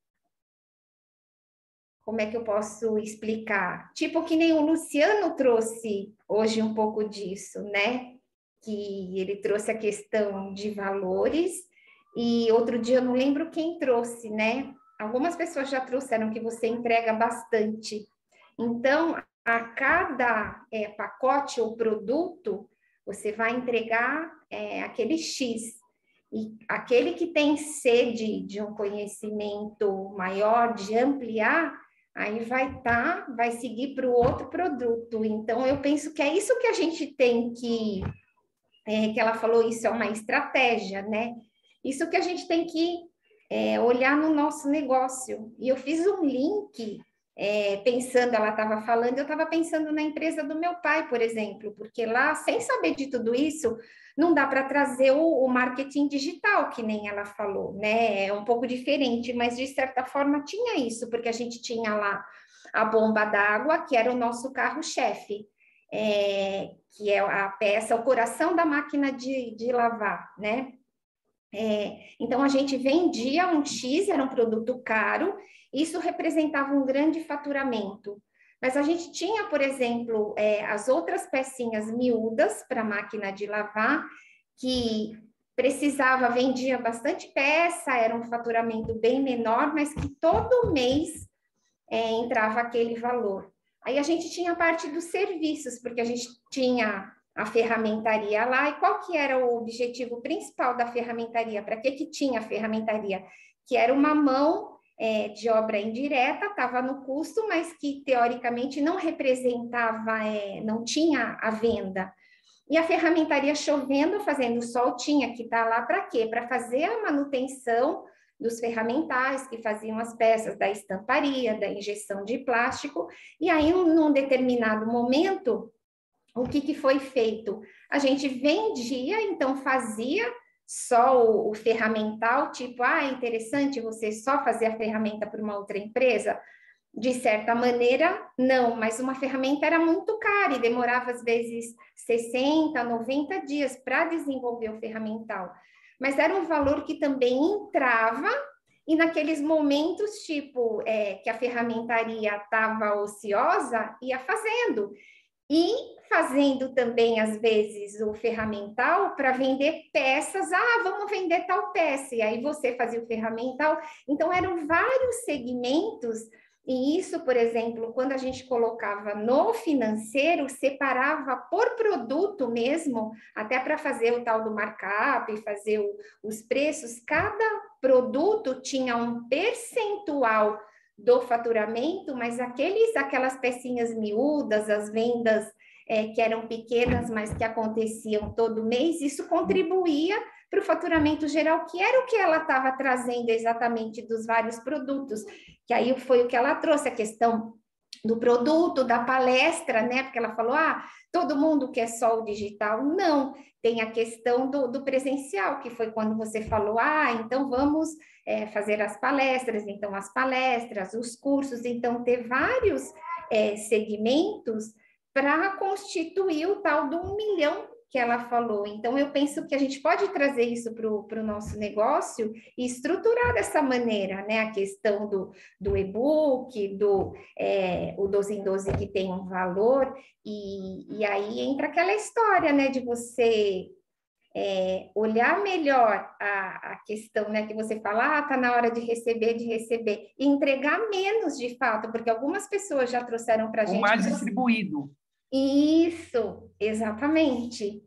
S4: como é que eu posso explicar? Tipo que nem o Luciano trouxe hoje um pouco disso, né? Que ele trouxe a questão de valores, e outro dia eu não lembro quem trouxe, né? Algumas pessoas já trouxeram que você entrega bastante. Então, a cada é, pacote ou produto, você vai entregar é, aquele X. E aquele que tem sede de um conhecimento maior, de ampliar, aí vai estar, tá, vai seguir para o outro produto. Então, eu penso que é isso que a gente tem que, é, que ela falou, isso é uma estratégia, né? Isso que a gente tem que é, olhar no nosso negócio. E eu fiz um link, é, pensando, ela estava falando, eu estava pensando na empresa do meu pai, por exemplo, porque lá, sem saber de tudo isso, não dá para trazer o, o marketing digital, que nem ela falou, né? É um pouco diferente, mas de certa forma tinha isso, porque a gente tinha lá a bomba d'água, que era o nosso carro-chefe, é, que é a peça, o coração da máquina de, de lavar, né? É, então, a gente vendia um X, era um produto caro, isso representava um grande faturamento. Mas a gente tinha, por exemplo, é, as outras pecinhas miúdas para a máquina de lavar, que precisava, vendia bastante peça, era um faturamento bem menor, mas que todo mês é, entrava aquele valor. Aí a gente tinha a parte dos serviços, porque a gente tinha a ferramentaria lá, e qual que era o objetivo principal da ferramentaria? Para que que tinha a ferramentaria? Que era uma mão é, de obra indireta, estava no custo, mas que teoricamente não representava, é, não tinha a venda. E a ferramentaria chovendo, fazendo sol, tinha que estar lá para quê? Para fazer a manutenção dos ferramentais que faziam as peças da estamparia, da injeção de plástico, e aí, num determinado momento, o que, que foi feito? A gente vendia, então fazia só o, o ferramental, tipo, ah, é interessante você só fazer a ferramenta para uma outra empresa? De certa maneira, não, mas uma ferramenta era muito cara e demorava, às vezes, sessenta, noventa dias para desenvolver o ferramental. Mas era um valor que também entrava, e naqueles momentos, tipo, é, que a ferramentaria estava ociosa, ia fazendo. E fazendo também, às vezes, o ferramental para vender peças. Ah, vamos vender tal peça. E aí você fazia o ferramental. Então, eram vários segmentos. E isso, por exemplo, quando a gente colocava no financeiro, separava por produto mesmo, até para fazer o tal do markup, fazer o, os preços. Cada produto tinha um percentual do faturamento, mas aqueles, aquelas pecinhas miúdas, as vendas é, que eram pequenas, mas que aconteciam todo mês, isso contribuía para o faturamento geral, que era o que ela estava trazendo exatamente dos vários produtos, que aí foi o que ela trouxe, a questão do produto, da palestra, né? Porque ela falou, ah, todo mundo quer só o digital. Não, tem a questão do, do presencial, que foi quando você falou, ah, então vamos é, fazer as palestras, então as palestras, os cursos, então ter vários é, segmentos para constituir o tal do um milhão que ela falou. Então, eu penso que a gente pode trazer isso para o nosso negócio e estruturar dessa maneira, né? A questão do, do e-book, do é, o doze em doze que tem um valor, e, e aí entra aquela história, né? De você é, olhar melhor a, a questão, né? Que você fala, ah, tá na hora de receber, de receber, e entregar menos de fato, porque algumas pessoas já trouxeram para a gente...
S1: Ou mais distribuído.
S4: Isso, exatamente.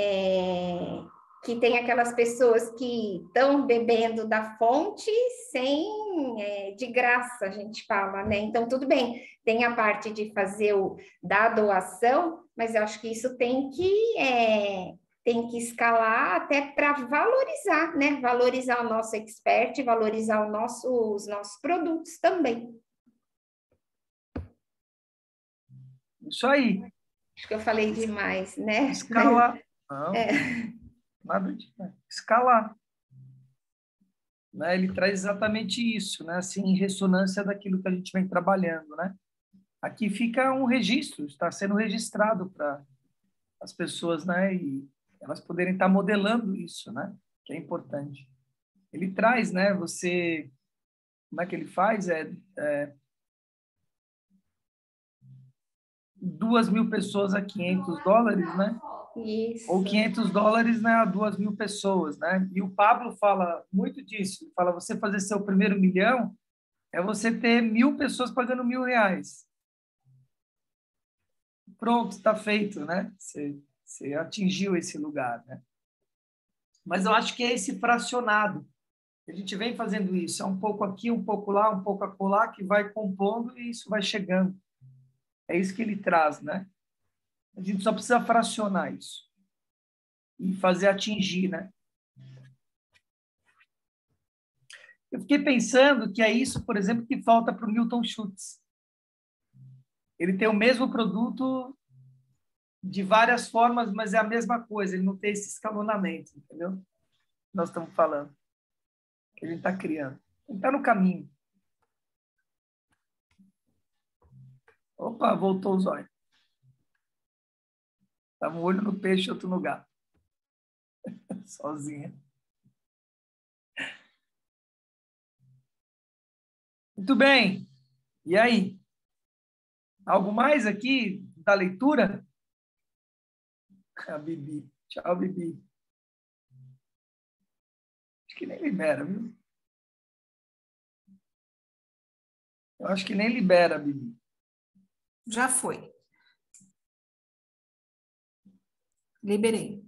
S4: É, que tem aquelas pessoas que estão bebendo da fonte sem, é, de graça, a gente fala, né? Então, tudo bem, tem a parte de fazer o da doação, mas eu acho que isso tem que, é, tem que escalar até para valorizar, né? Valorizar o nosso expert, valorizar o nosso, os nossos produtos também.
S1: Isso aí.
S4: Acho que eu falei demais, né?
S1: Escalar. Não,
S4: É.
S1: nada de escalar. Né? Ele traz exatamente isso, né? Assim, em ressonância daquilo que a gente vem trabalhando, né? Aqui fica um registro, está sendo registrado para as pessoas, né? E elas poderem estar modelando isso, né? Que é importante. Ele traz, né? Você, como é que ele faz? É, é duas mil pessoas a quinhentos dólares, né?
S4: Isso.
S1: Ou quinhentos dólares, né, a duas mil pessoas, né? E o Pablo fala muito disso. Ele fala, você fazer seu primeiro milhão é você ter mil pessoas pagando mil reais. Pronto, está feito, né? Você, você atingiu esse lugar, né? Mas eu acho que é esse fracionado. A gente vem fazendo isso. É um pouco aqui, um pouco lá, um pouco acolá, que vai compondo e isso vai chegando. É isso que ele traz, né? A gente só precisa fracionar isso e fazer atingir, né? Eu fiquei pensando que é isso, por exemplo, que falta para o Milton Schultz. Ele tem o mesmo produto de várias formas, mas é a mesma coisa. Ele não tem esse escalonamento, entendeu? Nós estamos falando. Ele está criando. Ele está no caminho. Opa, voltou o zóio. Estava um olho no peixe, outro no gato. Sozinha. Muito bem. E aí? Algo mais aqui da leitura? A Bibi. Tchau, Bibi. Acho que nem libera, viu? Eu acho que nem libera, Bibi.
S2: Já foi. Liberei.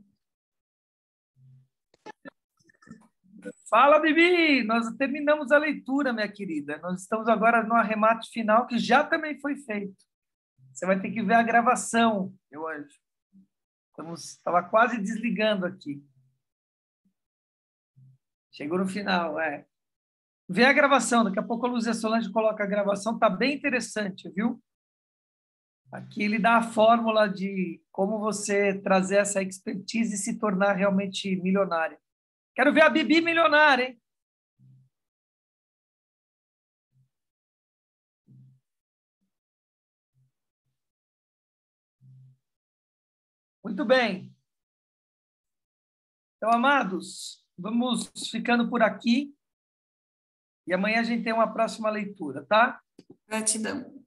S1: Fala, Bibi! Nós terminamos a leitura, minha querida. Nós estamos agora no arremate final, que já também foi feito. Você vai ter que ver a gravação, meu anjo. Estamos, estava quase desligando aqui. Chegou no final, é. Vê a gravação, daqui a pouco a Luzia Solange coloca a gravação, está bem interessante, viu? Aqui ele dá a fórmula de como você trazer essa expertise e se tornar realmente milionária. Quero ver a Bibi milionária, hein? Muito bem. Então, amados, vamos ficando por aqui. E amanhã a gente tem uma próxima leitura, tá?
S2: Gratidão.